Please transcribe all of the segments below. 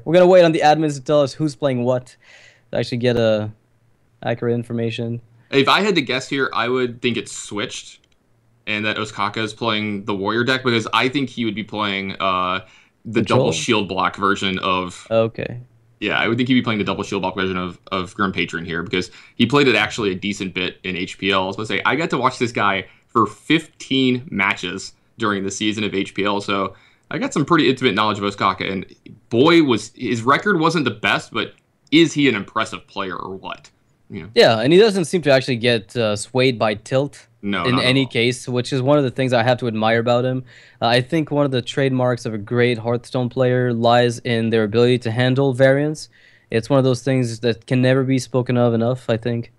We're gonna wait on the admins to tell us who's playing what to actually get accurate information. If I had to guess here, I would think it's switched, and that Osaka is playing the warrior deck because I think he would be playing the double Control. shield block version of. Okay. Yeah, I would think he'd be playing the double shield block version of Grim Patron here because he played it actually a decent bit in HPL. I was going to say, I got to watch this guy for 15 matches during the season of HPL, so I got some pretty intimate knowledge of Osaka, and boy, his record wasn't the best, but is he an impressive player or what? You know, Yeah, and he doesn't seem to actually get swayed by tilt no, in not at any all. case, which is one of the things I have to admire about him. I think one of the trademarks of a great Hearthstone player lies in their ability to handle variance. It's one of those things that can never be spoken of enough, I think.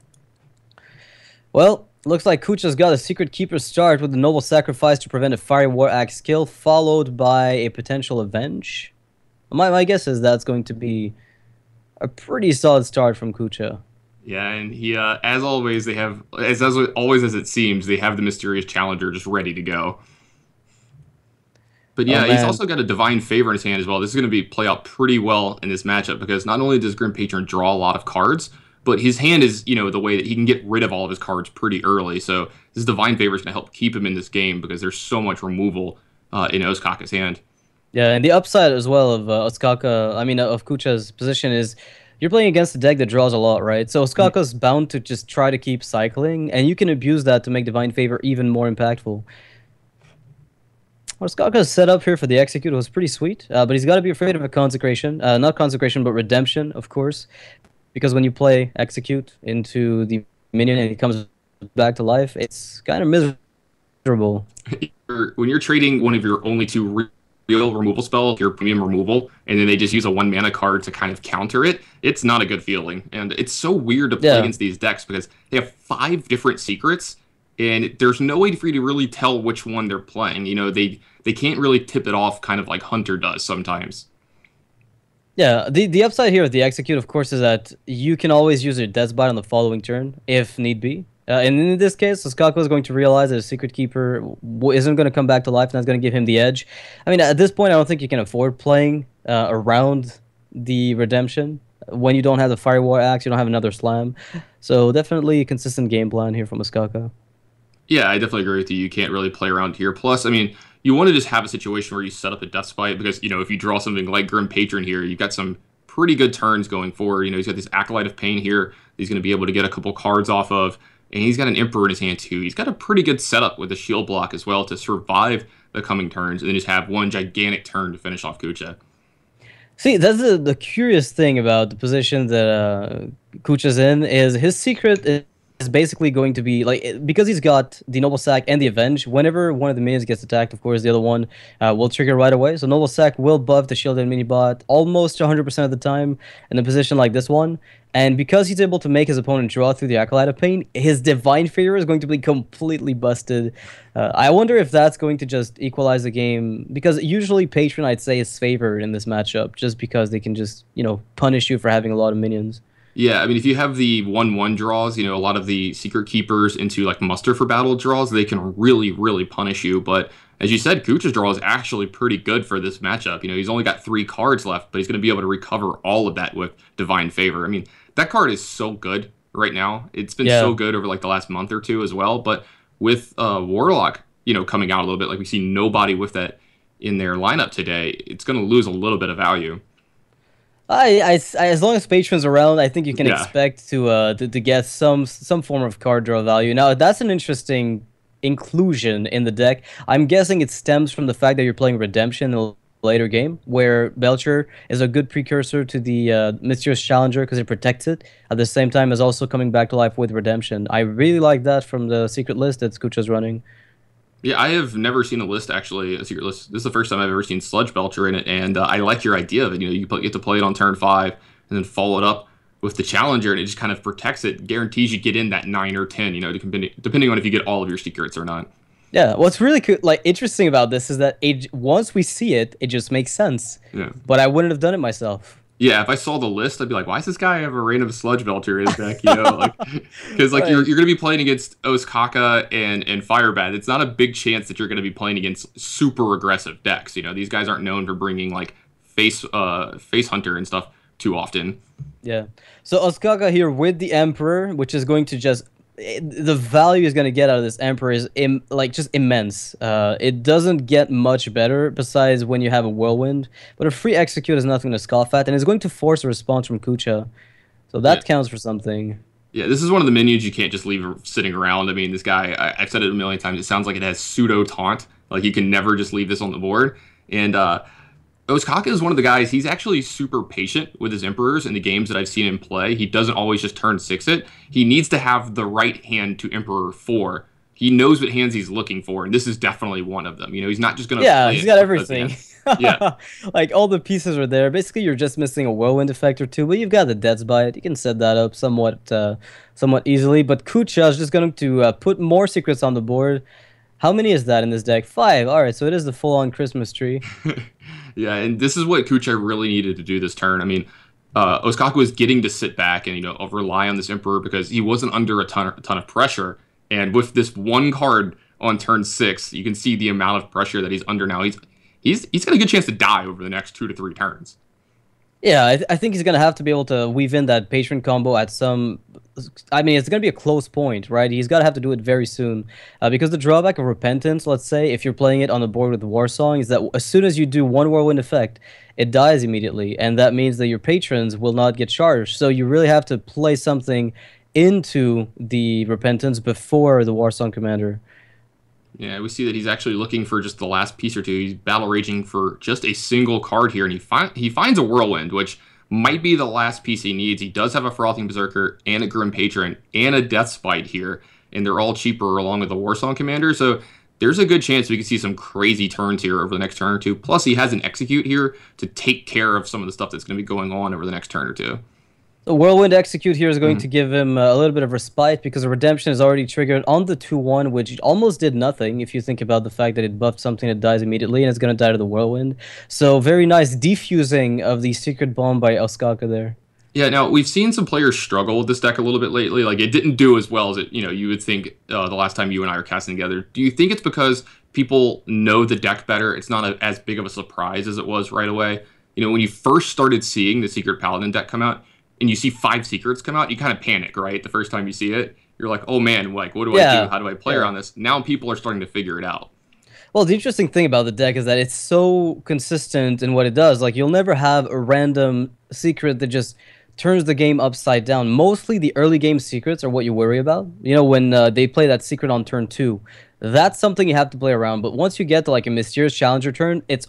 Well, looks like Kucha's got a Secret Keeper start with the Noble Sacrifice to prevent a Fiery War Axe kill, followed by a potential Avenge. My guess is that's going to be a pretty solid start from Kucha. Yeah, and he, as always, they have, as always as it seems, they have the Mysterious Challenger just ready to go. But Oh yeah, he's man. also got a Divine Favor in his hand as well. This is going to be play out pretty well in this matchup because not only does Grim Patron draw a lot of cards, but his hand is, the way that he can get rid of all of his cards pretty early. So this Divine Favor is going to help keep him in this game because there's so much removal in Osaka's hand. Yeah, and the upside as well of of Kucha's position is you're playing against a deck that draws a lot, right? So Osaka's bound to just try to keep cycling, and you can abuse that to make Divine Favor even more impactful. Osaka's setup here for the Execute was pretty sweet, but he's got to be afraid of a Consecration. Not Consecration, but Redemption, of course. Because when you play Execute into the minion and he comes back to life, it's kind of miserable. When you're trading one of your only two real removal spells, your premium removal, and then they just use a 1 mana card to kind of counter it, it's not a good feeling. And it's so weird to play Yeah. against these decks because they have 5 different secrets, and there's no way for you to really tell which one they're playing. They can't really tip it off kind of like Hunter does sometimes. Yeah, the upside here with the Execute, of course, is that you can always use your Death Bite on the following turn, if need be. And in this case, Skako is going to realize that a Secret Keeper isn't going to come back to life, and that's going to give him the edge. I mean, at this point, I don't think you can afford playing around the Redemption. When you don't have the Fire War Axe, you don't have another Slam. So definitely a consistent game plan here from Skako. Yeah, I definitely agree with you. You can't really play around here. Plus, I mean, you want to just have a situation where you set up a Death Spite because, if you draw something like Grim Patron here, you've got some pretty good turns going forward. He's got this Acolyte of Pain here he's going to be able to get a couple cards off of. And he's got an Emperor in his hand, too. He's got a pretty good setup with the shield block as well to survive the coming turns and then just have one gigantic turn to finish off Kucha. See, that's the curious thing about the position that Kucha's in is his secret is basically going to be like because he's got the Noble Sack and the Avenge. Whenever one of the minions gets attacked, of course, the other one will trigger right away. So Noble Sack will buff the Shield and Minibot almost 100% of the time in a position like this one. And because he's able to make his opponent draw through the Acolyte of Pain, his Divine Favor is going to be completely busted. I wonder if that's going to just equalize the game, because usually Patron, I'd say, is favored in this matchup, just because they can just, punish you for having a lot of minions. Yeah, I mean, if you have the 1/1 draws, a lot of the Secret Keepers into like Muster for Battle draws, they can really, really punish you. But as you said, Kucha's draw is actually pretty good for this matchup. He's only got 3 cards left, but he's going to be able to recover all of that with Divine Favor. I mean, that card is so good right now. It's been Yeah. so good over like the last month or two as well. But with Warlock, coming out a little bit, like we see nobody with that in their lineup today, it's going to lose a little bit of value. As long as Patron's around, I think you can Yeah. expect to get some form of card draw value. Now, that's an interesting inclusion in the deck. I'm guessing it stems from the fact that you're playing Redemption in a later game, where Belcher is a good precursor to the Mysterious Challenger because it protects it at the same time as also coming back to life with Redemption. I really like that from the secret list that Skucha's running. Yeah, I have never seen a list actually, a secret list. This is the first time I've ever seen Sludge Belcher in it, and I like your idea of it. Get to play it on turn 5 and then follow it up with the Challenger, and it just kind of protects it, guarantees you get in that 9 or 10. Depending on if you get all of your secrets or not. Yeah, what's really cool, interesting about this is that once we see it, it just makes sense. Yeah. But I wouldn't have done it myself. Yeah, if I saw the list, I'd be like, why does this guy have a random Sludge Belcher in his deck? Because Right. you're going to be playing against Osaka and Firebat. It's not a big chance that you're going to be playing against super aggressive decks. These guys aren't known for bringing like face hunter and stuff too often. Yeah. So Osaka here with the Emperor, which is going to just the value is going to get out of this Emperor is like just immense. It doesn't get much better besides when you have a Whirlwind, but a free execute is nothing to scoff at, and it's going to force a response from Kucha, so that counts for something. Yeah, this is one of the minions you can't just leave sitting around. I mean, this guy, I've said it a million times, it sounds like it has pseudo taunt. Like, you can never just leave this on the board. And Osaka is one of the guys, he's actually super patient with his Emperors in the games that I've seen him play. He doesn't always just turn 6 it. He needs to have the right hand to Emperor 4. He knows what hands he's looking for, and this is definitely one of them. You know, he's not just going to Yeah, he's got everything. Yeah. Like, all the pieces are there. Basically, you're just missing a Whirlwind effect or two, but you've got the Death's Bite. You can set that up somewhat easily, but Kucha is just going to put more secrets on the board. How many is that in this deck? 5. All right, so it is the full-on Christmas tree. Yeah, and this is what Kucha really needed to do this turn. I mean, Osaka was getting to sit back and, you know, rely on this Emperor because he wasn't under a ton of pressure. And with this one card on turn 6, you can see the amount of pressure that he's under now. He's got a good chance to die over the next 2 to 3 turns. Yeah, I think he's going to have to be able to weave in that patron combo at some... I mean, it's going to be a close point, right? He's got to have to do it very soon. Because the drawback of Repentance, let's say, if you're playing it on the board with Warsong, is that as soon as you do one Whirlwind effect, it dies immediately. And that means that your patrons will not get charged. So you really have to play something into the Repentance before the Warsong Commander. Yeah, we see that he's actually looking for just the last piece or two. He's battle raging for just a single card here, and he finds a Whirlwind, which might be the last piece he needs. He does have a Frothing Berserker and a Grim Patron and a Death's Bite here, and they're all cheaper along with the Warsong Commander, so there's a good chance we could see some crazy turns here over the next turn or two. Plus, he has an Execute here to take care of some of the stuff that's going to be going on over the next turn or two. The Whirlwind Execute here is going to give him a little bit of respite because the Redemption is already triggered on the 2-1, which almost did nothing if you think about the fact that it buffed something that dies immediately and it's going to die to the Whirlwind. So very nice defusing of the Secret Bomb by Osaka there. Yeah, now we've seen some players struggle with this deck a little bit lately. Like, it didn't do as well as you would think the last time you and I were casting together. Do you think it's because people know the deck better? It's not as big of a surprise as it was right away. You know, when you first started seeing the Secret Paladin deck come out, and you see 5 secrets come out, you kind of panic, right? The first time you see it, you're like, oh man, like, what do I do? How do I play around this? Now people are starting to figure it out. Well, the interesting thing about the deck is that it's so consistent in what it does. Like, you'll never have a random secret that just turns the game upside down. Mostly the early game secrets are what you worry about. You know, when they play that secret on turn 2, that's something you have to play around. But once you get to like a Mysterious Challenger turn, it's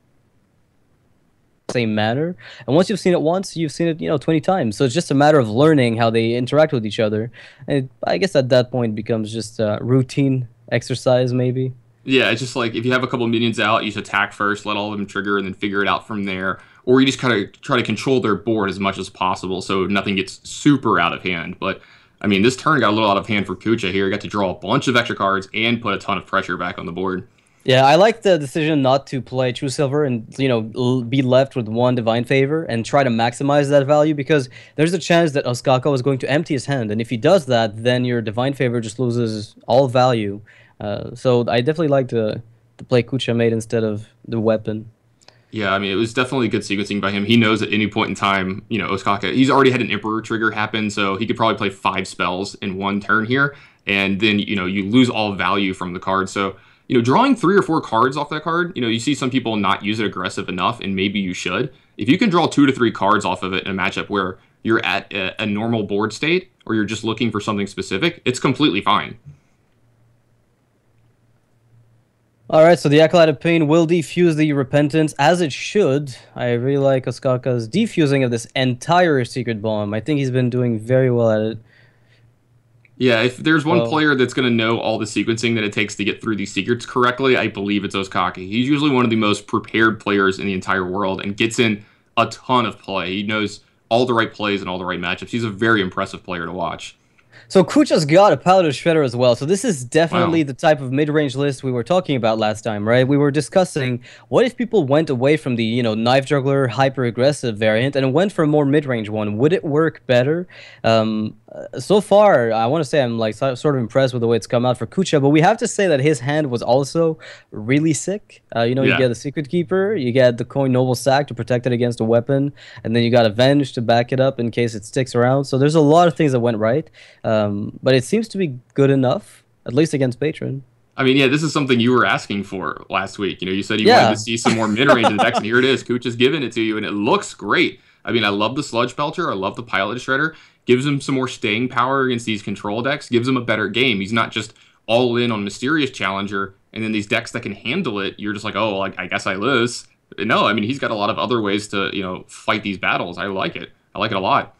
same manner, and once you've seen it once, you've seen it 20 times, so it's just a matter of learning how they interact with each other, and I guess at that point it becomes just a routine exercise maybe. Yeah, it's just like if you have a couple minions out, you just attack first, let all of them trigger, and then figure it out from there, or you just kind of try to control their board as much as possible so nothing gets super out of hand. But I mean, this turn got a little out of hand for Kucha here. He got to draw a bunch of extra cards and put a ton of pressure back on the board. Yeah, I like the decision not to play True Silver and, be left with 1 Divine Favor and try to maximize that value, because there's a chance that Osaka is going to empty his hand, and if he does that, then your Divine Favor just loses all value. So I definitely like to play Kucha Mate instead of the weapon. Yeah, I mean, it was definitely good sequencing by him. He knows at any point in time, Osaka, he's already had an Emperor trigger happen, so he could probably play 5 spells in 1 turn here, and then, you lose all value from the card. So, drawing 3 or 4 cards off that card, you see some people not use it aggressive enough, and maybe you should. If you can draw 2 to 3 cards off of it in a matchup where you're at a normal board state, or you're just looking for something specific, it's completely fine. All right, so the Acolyte of Pain will defuse the Repentance, as it should. I really like Osaka's defusing of this entire Secret Bomb. I think he's been doing very well at it. Yeah, if there's one player that's going to know all the sequencing that it takes to get through these secrets correctly, I believe it's Osaka. He's usually one of the most prepared players in the entire world and gets in a ton of play. He knows all the right plays and all the right matchups. He's a very impressive player to watch. So Kucha's got a Paladin Shredder as well. So this is definitely the type of mid-range list we were talking about last time, right? We were discussing what if people went away from the, Knife Juggler hyper-aggressive variant and went for a more mid-range one. Would it work better? So far, I want to say I'm like sort of impressed with the way it's come out for Kucha, but we have to say that his hand was also really sick. You know, you Yeah. get the Secret Keeper, you get the Coin Noble Sack to protect it against a weapon, and then you got Avenge to back it up in case it sticks around. So there's a lot of things that went right, but it seems to be good enough, at least against Patron. I mean, yeah, this is something you were asking for last week. You know, you said you wanted Yeah. to see some more mid-range in the decks, and here it is. Cooch has given it to you, and it looks great. I mean, I love the Sludge Belcher. I love the Pilot Shredder. Gives him some more staying power against these control decks. Gives him a better game. He's not just all in on Mysterious Challenger, and then these decks that can handle it, you're just like, oh, well, I guess I lose. No, I mean, he's got a lot of other ways to, fight these battles. I like it. I like it a lot.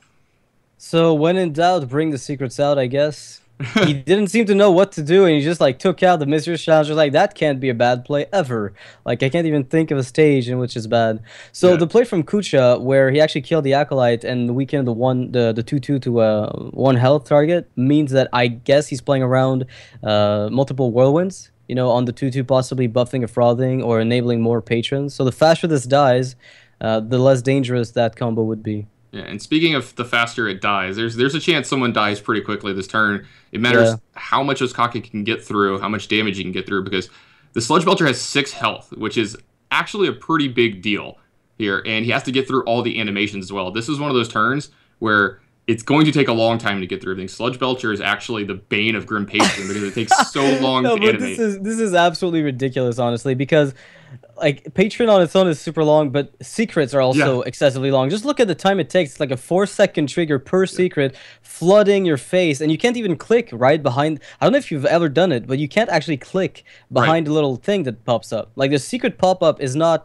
So when in doubt, bring the secrets out, I guess. He didn't seem to know what to do, and he just like took out the Mysterious Challenger. Like that can't be a bad play ever. Like I can't even think of a stage in which it's bad. So Yeah. the play from Kucha, where he actually killed the Acolyte and weakened the 2/2 to one health target, means that I guess he's playing around multiple whirlwinds. You know, on the 2/2, possibly buffing a frothing or enabling more patrons. So the faster this dies, the less dangerous that combo would be. Yeah, and speaking of the faster it dies, there's a chance someone dies pretty quickly this turn. It matters Yeah. how much Osaka can get through, how much damage he can get through, because the Sludge Belcher has 6 health, which is actually a pretty big deal here, and he has to get through all the animations as well. This is one of those turns where it's going to take a long time to get through everything. Sludge Belcher is actually the bane of Grim Patron because it takes so long No, to but animate. this is absolutely ridiculous, honestly, because like Patreon on its own is super long, but secrets are also Yeah. excessively long. Just look at the time it takes. It's like a 4-second trigger per secret, flooding your face, and you can't even click right behind. I don't know if you've ever done it, but you can't actually click behind the little thing that pops up. Like the secret pop up is not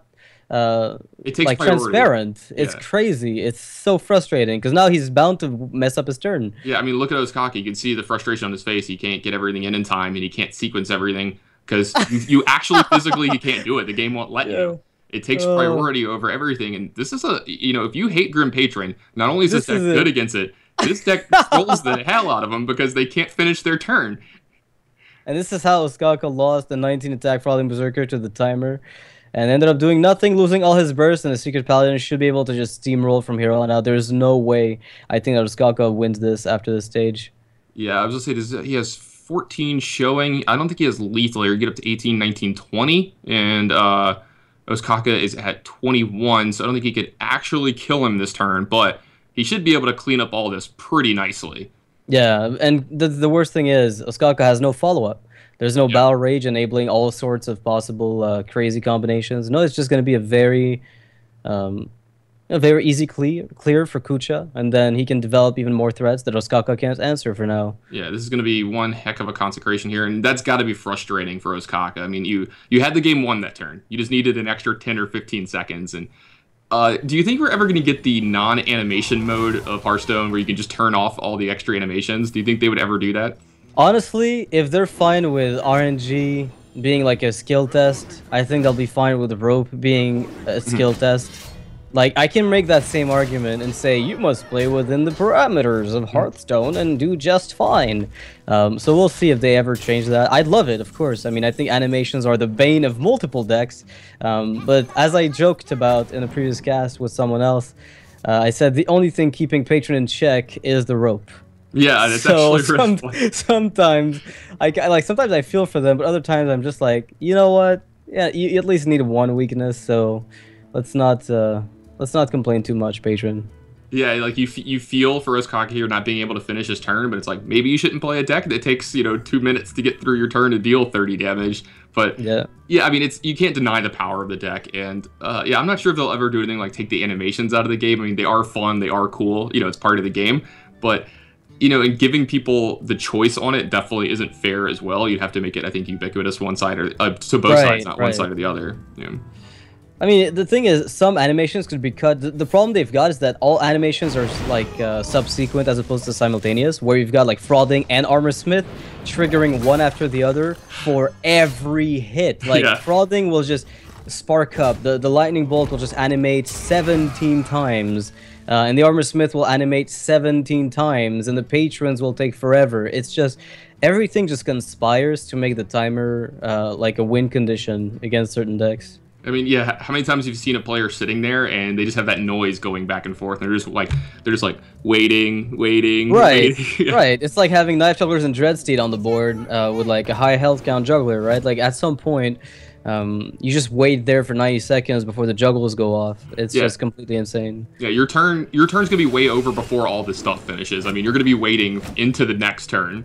It takes like priority. transparent. It's Yeah. crazy. It's so frustrating because now he's bound to mess up his turn. Yeah, I mean, look at Osaka. You can see the frustration on his face. He can't get everything in time, and he can't sequence everything because you actually physically he can't do it. The game won't let Yeah. you. It takes priority over everything, and this is if you hate Grim Patron, not only is this This deck is good it. against it, this deck trolls the hell out of them because they can't finish their turn. And this is how Osaka lost the 19 attack Frothing Berserker to the timer. And ended up doing nothing, losing all his bursts, and the Secret Paladin should be able to just steamroll from here on out. There's no way I think that Osaka wins this after this stage. Yeah, I was gonna say he has 14 showing. I don't think he has lethal. He get up to 18, 19, 20, and Osaka is at 21, so I don't think he could actually kill him this turn, but he should be able to clean up all this pretty nicely. Yeah, and the worst thing is Osaka has no follow-up. There's no Yeah. Battle Rage enabling all sorts of possible crazy combinations. No, it's just going to be um, a very easy clear for Kucha, and then he can develop even more threats that Osaka can't answer for now. Yeah, this is going to be one heck of a consecration here, and that's got to be frustrating for Osaka. I mean, you had the game won that turn. You just needed an extra 10 or 15 seconds, and do you think we're ever going to get the non-animation mode of Hearthstone where you can just turn off all the extra animations? Do you think they would ever do that? Honestly, if they're fine with RNG being like a skill test, I think they'll be fine with rope being a skill test. Like, I can make that same argument and say, you must play within the parameters of Hearthstone and do just fine. So we'll see if they ever change that. I'd love it, of course. I mean, I think animations are the bane of multiple decks. But as I joked about in a previous cast with someone else, I said the only thing keeping Patron in check is the rope. Yeah, that's So actually really funny. sometimes sometimes I feel for them, but other times I'm just like, you know what? Yeah, you at least need one weakness, so let's not complain too much, Patron. Yeah, like you feel for Osaka here not being able to finish his turn, but it's like maybe you shouldn't play a deck that takes 2 minutes to get through your turn to deal 30 damage. But Yeah. I mean you can't deny the power of the deck, and I'm not sure if they'll ever do anything like take the animations out of the game. I mean they are fun, they are cool, it's part of the game, but and giving people the choice on it definitely isn't fair as well. You'd have to make it, I think, ubiquitous one side or to both sides, not one Right. side or the other. Yeah. I mean, the thing is, some animations could be cut. The problem they've got is that all animations are like subsequent as opposed to simultaneous, where you've got like Frothing and Armor Smith triggering one after the other for every hit. Like Yeah. Frothing will just spark up, the Lightning Bolt will just animate 17 times, and the Armor Smith will animate 17 times, and the Patrons will take forever. It's just everything just conspires to make the timer like a win condition against certain decks. I mean, yeah. How many times have you seen a player sitting there and they just have that noise going back and forth, and they're just like waiting, waiting, Right, waiting. right. It's like having knife jugglers and Dreadsteed on the board with like a high health count juggler, right? Like at some point, you just wait there for 90 seconds before the juggles go off. It's Yeah. just completely insane. Yeah, your turn's gonna be way over before all this stuff finishes. I mean, you're gonna be waiting into the next turn.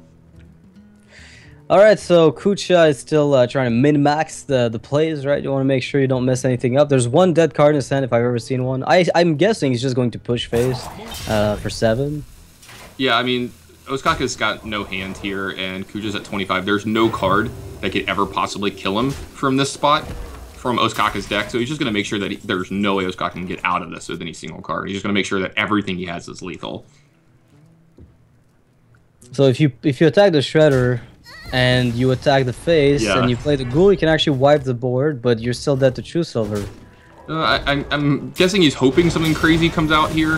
All right, so Kucha is still trying to min-max the plays, right? You want to make sure you don't mess anything up. There's one dead card in his hand if I've ever seen one. I'm guessing he's just going to push face for 7. Yeah, I mean, Osaka's got no hand here, and Kuja's at 25. There's no card that could ever possibly kill him from this spot, from Osaka's deck. So he's just gonna make sure that there's no way Osaka can get out of this with any single card. He's just gonna make sure that everything he has is lethal. So if you attack the Shredder and you attack the face Yeah. and you play the Ghoul, you can actually wipe the board, but you're still dead to True Silver. I'm guessing he's hoping something crazy comes out here.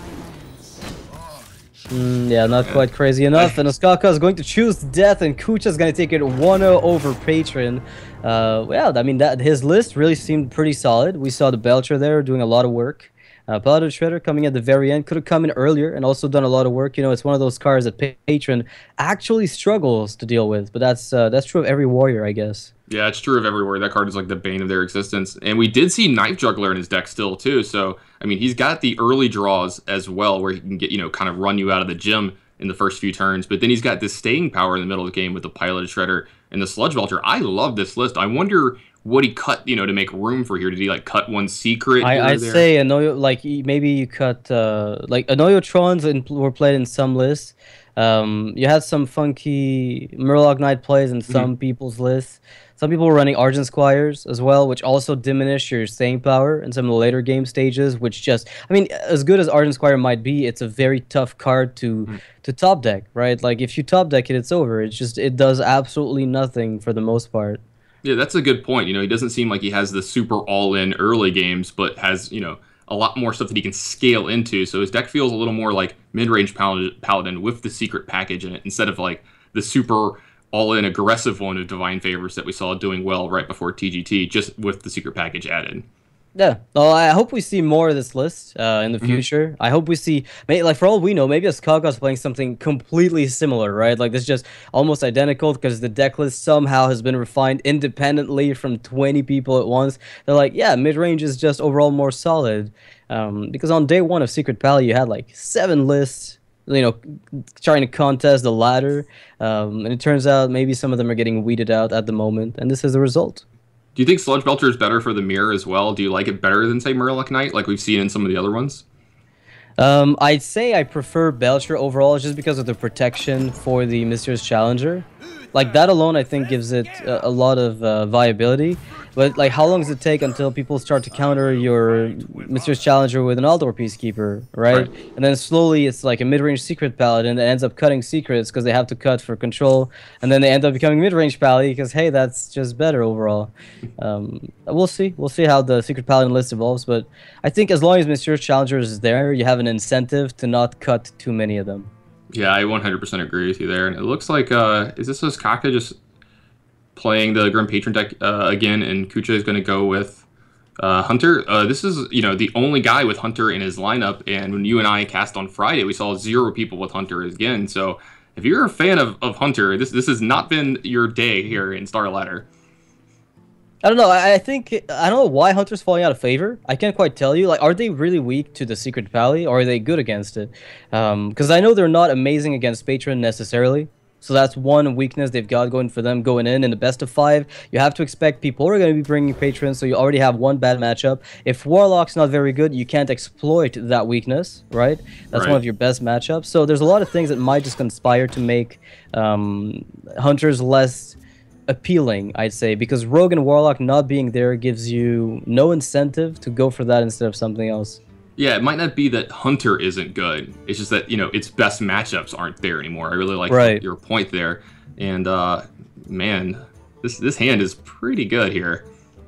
Yeah, not quite crazy enough. And Osaka is going to choose death, and Kucha's going to take it 1-0 over Patron. Well, I mean, that his list really seemed pretty solid. We saw the Belcher there doing a lot of work. Paladin Shredder coming at the very end, could have come in earlier and also done a lot of work. You know, it's one of those cards that Patron actually struggles to deal with, but that's true of every warrior, I guess. Yeah, it's true of everywhere. That card is like the bane of their existence. And we did see Knife Juggler in his deck still, too. So, I mean, he's got the early draws as well, where he can get, kind of run you out of the gym in the first few turns. But then he's got this staying power in the middle of the game with the Pilot Shredder and the Sludge Belcher. I love this list. I wonder what he cut, to make room for here. Did he, cut one secret? I'd say Anoyo, maybe you cut, Anoyotrons were played in some lists. You had some funky Murloc Knight plays in some people's lists. Some people were running Argent Squires as well, which also diminish your staying power in some of the later game stages, which just, I mean, as good as Argent Squire might be, it's a very tough card to top deck, right? Like, if you top deck it, it's over. It does absolutely nothing for the most part. Yeah, that's a good point. He doesn't seem like he has the super all-in early games, but has, a lot more stuff that he can scale into. So his deck feels a little more like mid-range Paladin with the secret package in it, instead of like the super all-in aggressive one of Divine Favors that we saw doing well right before TGT, just with the secret package added. Yeah, well, I hope we see more of this list in the future. I hope we see, like, for all we know, maybe Osaka's playing something completely similar, right? Like, this is just almost identical because the deck list somehow has been refined independently from 20 people at once. They're like, yeah, mid-range is just overall more solid. Because on day 1 of Secret Pally, you had, like, 7 lists, trying to contest the ladder. And it turns out maybe some of them are getting weeded out at the moment, and this is the result. Do you think Sludge Belcher is better for the mirror as well? Do you like it better than, say, Murloc Knight, like we've seen in some of the other ones? I'd say I prefer Belcher overall just because of the protection for the Mysterious Challenger. Like, that alone, I think, gives it a lot of viability. But, like, how long does it take until people start to counter your Mysterious Challenger with an Aldor Peacekeeper, right? And then slowly it's like a mid-range Secret Paladin that ends up cutting secrets because they have to cut for control. And then they end up becoming mid-range Pally because, hey, that's just better overall. We'll see. We'll see how the Secret Paladin list evolves. But I think as long as Mysterious Challenger is there, you have an incentive to not cut too many of them. Yeah, I 100% agree with you there. And it looks like, is this Osaka just playing the Grim Patron deck again, and Kucha is going to go with Hunter? This is, the only guy with Hunter in his lineup, and when you and I cast on Friday, we saw 0 people with Hunter again. So if you're a fan of Hunter, this has not been your day here in Star Ladder. I don't know. I think I don't know why Hunter's falling out of favor. I can't quite tell you. Like, are they really weak to the Secret Pally, or are they good against it? Because I know they're not amazing against Patron necessarily. So that's one weakness they've got going for them going in the best of 5. You have to expect people are going to be bringing Patrons, so you already have one bad matchup. If Warlock's not very good, you can't exploit that weakness, right? That's one of your best matchups. So there's a lot of things that might just conspire to make Hunters less appealing, I'd say, because Rogue and Warlock not being there gives you no incentive to go for that instead of something else. Yeah, it might not be that Hunter isn't good. It's just that, its best matchups aren't there anymore. I really like your point there. And, man, this hand is pretty good here.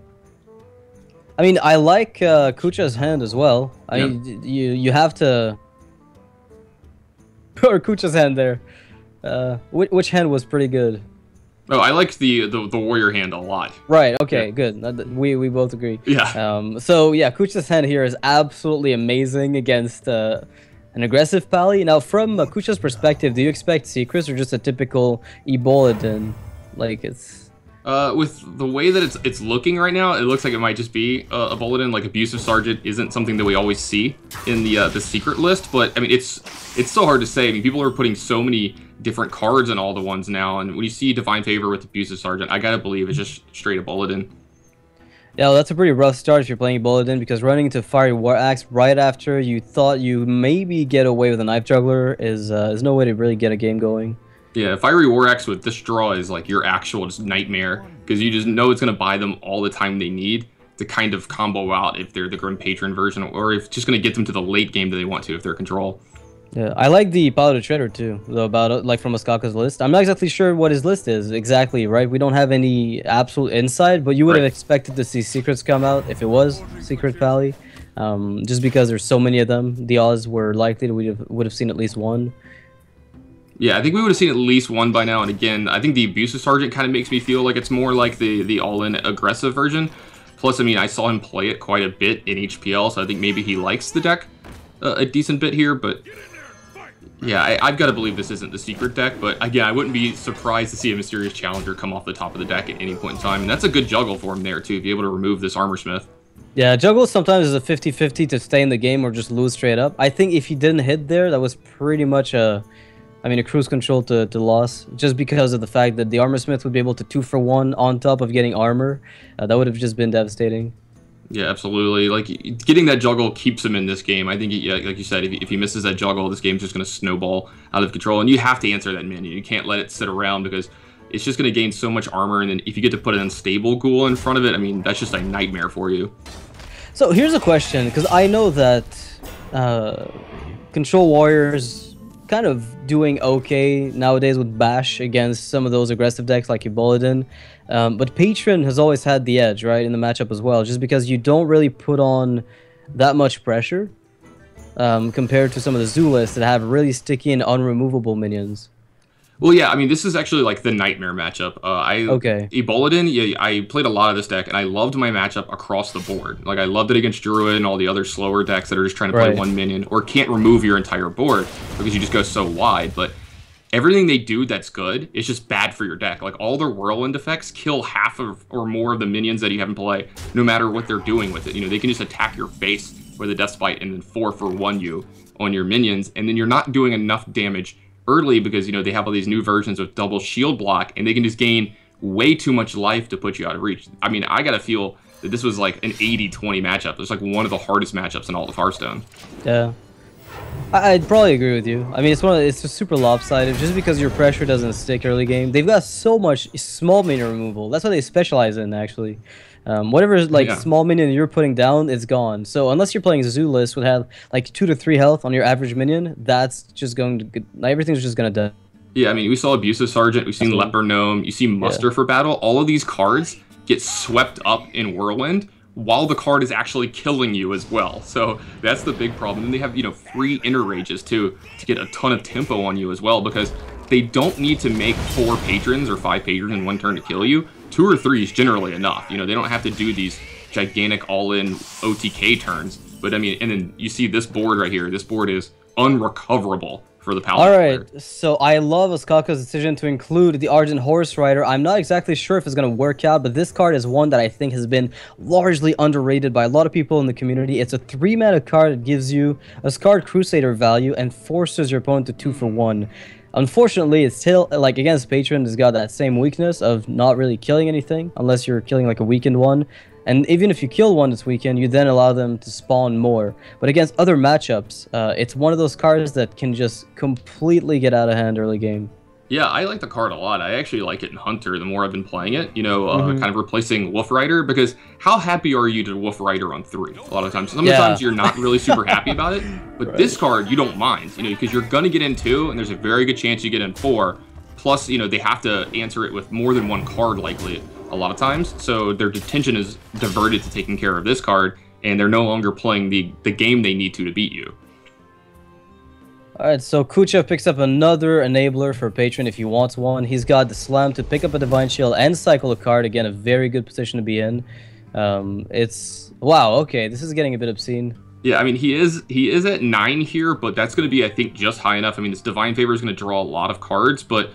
I mean, I like Kucha's hand as well. I mean, you have to... or Kucha's hand there. Which hand was pretty good? Oh, I like the warrior hand a lot. Right. Okay. Yeah. Good. We both agree. Yeah. So yeah, Kucha's hand here is absolutely amazing against an aggressive Pally. Now, from Kucha's perspective, do you expect secrets or just a typical Eboladin? Like it's. With the way that it's looking right now, it looks like it might just be a bulletin. Like abusive sergeant isn't something that we always see in the secret list, but I mean it's so hard to say. I mean people are putting so many different cards in all the ones now, and when you see divine favor with abusive sergeant, I gotta believe it's just straight up bulletin. Yeah, well, that's a pretty rough start if you're playing Bulletin because running into Fiery War Axe right after you thought you maybe get away with a Knife Juggler is no way to really get a game going. Yeah, Fiery War Axe with this draw is like your actual just nightmare because you just know it's going to buy them all the time they need to kind of combo out if they're the Grim Patron version, or if it's just going to get them to the late game that they want to if they're control. Yeah, I like the Paladin Shredder too, though, about like from Oskaka's list. I'm not exactly sure what his list is exactly, right? We don't have any absolute insight, but you would have expected to see secrets come out if it was Secret Pally. Just because there's so many of them, the odds were likely that we would have seen at least one. Yeah, I think we would have seen at least one by now. And again, I think the Abusive Sergeant kind of makes me feel like it's more like the all-in aggressive version. Plus, I mean, I saw him play it quite a bit in HPL, so I think maybe he likes the deck a decent bit here. But yeah, I've got to believe this isn't the secret deck. But again, I wouldn't be surprised to see a Mysterious Challenger come off the top of the deck at any point in time. And that's a good juggle for him there, too, be able to remove this Armor Smith. Yeah, juggle sometimes is a 50-50 to stay in the game or just lose straight up. I think if he didn't hit there, that was pretty much a cruise control to loss, just because of the fact that the Armor Smith would be able to 2-for-1 on top of getting armor. That would have just been devastating. Yeah, absolutely. Like, getting that juggle keeps him in this game. I think, yeah, like you said, if he misses that juggle, this game's just going to snowball out of control. And you have to answer that minion. You can't let it sit around because it's just going to gain so much armor. And then if you get to put an unstable ghoul in front of it, I mean, that's just a nightmare for you. So here's a question, because I know that Control Warriors kind of doing okay nowadays with Bash against some of those aggressive decks like Eboladin. But Patron has always had the edge, right, in the matchup as well, just because you don't really put on that much pressure compared to some of the Zoo lists that have really sticky and unremovable minions. Well, yeah, I mean, this is actually like the nightmare matchup. Eboladin, yeah, I played a lot of this deck, and I loved my matchup across the board. Like, I loved it against Druid and all the other slower decks that are just trying to play one minion or can't remove your entire board because you just go so wide. But everything they do that's good is just bad for your deck. Like, all their Whirlwind effects kill half of or more of the minions that you have in play, no matter what they're doing with it. You know, they can just attack your face with a Death Spite and then 4-for-1 you on your minions, and then you're not doing enough damage early because, you know, they have all these new versions of double shield block, and they can just gain way too much life to put you out of reach. I mean, I gotta feel that this was like an 80-20 matchup. It was like one of the hardest matchups in all of Hearthstone. Yeah. I'd probably agree with you. I mean, it's just super lopsided just because your pressure doesn't stick early game. They've got so much small minion removal. That's what they specialize in, actually. Whatever small minion you're putting down, it's gone. So unless you're playing Zoo list would have like 2 to 3 health on your average minion, that's just going to everything's just gonna die. Yeah, I mean, we saw Abusive Sergeant, we've seen Leper Gnome, you see Muster for Battle. All of these cards get swept up in Whirlwind while the card is actually killing you as well. So that's the big problem. And they have, you know, free Inner Rages too to get a ton of tempo on you as well, because they don't need to make 4 patrons or 5 patrons in one turn to kill you. 2 or 3 is generally enough. You know, they don't have to do these gigantic all-in OTK turns. But I mean, and then you see this board right here. This board is unrecoverable for the Paladin. All right, so I love Oskaka's decision to include the Argent Horse Rider. I'm not exactly sure if it's going to work out, but this card is one that I think has been largely underrated by a lot of people in the community. It's a 3-mana card that gives you a Scarred Crusader value and forces your opponent to 2-for-1. Unfortunately, it's still, like, against Patron, it's got that same weakness of not really killing anything, unless you're killing, like, a weakened one. And even if you kill one that's weakened, you then allow them to spawn more. But against other matchups, it's one of those cards that can just completely get out of hand early game. Yeah, I like the card a lot. I actually like it in Hunter the more I've been playing it, you know, kind of replacing Wolf Rider, because how happy are you to Wolf Rider on 3? A lot of times. Sometimes you're not really super happy about it, but this card, you don't mind, you know, because you're going to get in 2, and there's a very good chance you get in 4. Plus, you know, they have to answer it with more than one card likely a lot of times, so their attention is diverted to taking care of this card, and they're no longer playing the game they need to beat you. Alright, so Kucha picks up another enabler for Patron if he wants one. He's got the Slam to pick up a Divine Shield and cycle a card. Again, a very good position to be in. It's... Wow, okay, this is getting a bit obscene. Yeah, I mean, he is at 9 here, but that's going to be, I think, just high enough. I mean, this Divine Favor is going to draw a lot of cards, but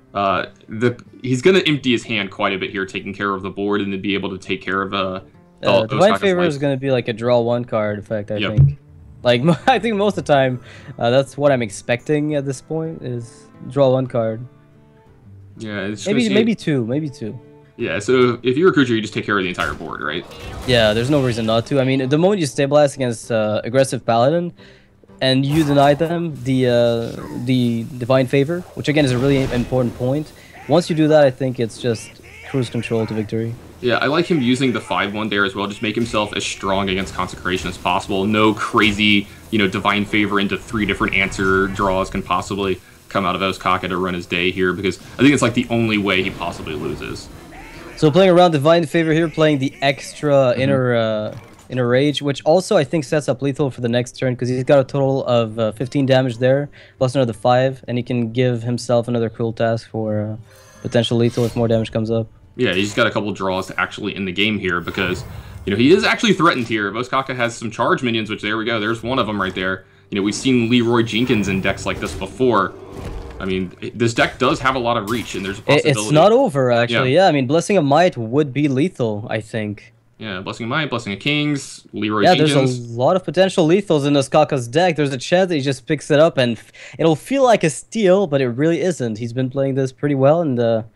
he's going to empty his hand quite a bit here, taking care of the board, and then be able to take care of Divine Favor is going to be like a draw one card effect, I Yep. think. Like, I think most of the time, that's what I'm expecting at this point, is draw one card. Yeah, it's Maybe two. Yeah, so if you're a creature, you just take care of the entire board, right? Yeah, there's no reason not to. I mean, the moment you stabilize against aggressive Paladin, and you deny them the Divine Favor, which again is a really important point. Once you do that, I think it's just cruise control to victory. Yeah, I like him using the 5/1 there as well. Just make himself as strong against Consecration as possible. No crazy, Divine Favor into 3 different answer draws can possibly come out of Ostkaka to run his day here, because I think it's like the only way he possibly loses. So playing around Divine Favor here, playing the extra inner rage, which also I think sets up lethal for the next turn, because he's got a total of 15 damage there, plus another 5, and he can give himself another cruel task for potential lethal if more damage comes up. Yeah, he's got a couple draws to actually end the game here, because he is actually threatened here. Ostkaka has some charge minions, which there we go. There's one of them right there. We've seen Leroy Jenkins in decks like this before. I mean, this deck does have a lot of reach, and there's a possibility. It's not over, actually. Yeah, I mean, Blessing of Might would be lethal, I think. Yeah, Blessing of Might, Blessing of Kings, Leroy Jenkins. Jenkins. There's a lot of potential lethals in Ostkaka's deck. There's a chance that he just picks it up, and it'll feel like a steal, but it really isn't. He's been playing this pretty well, and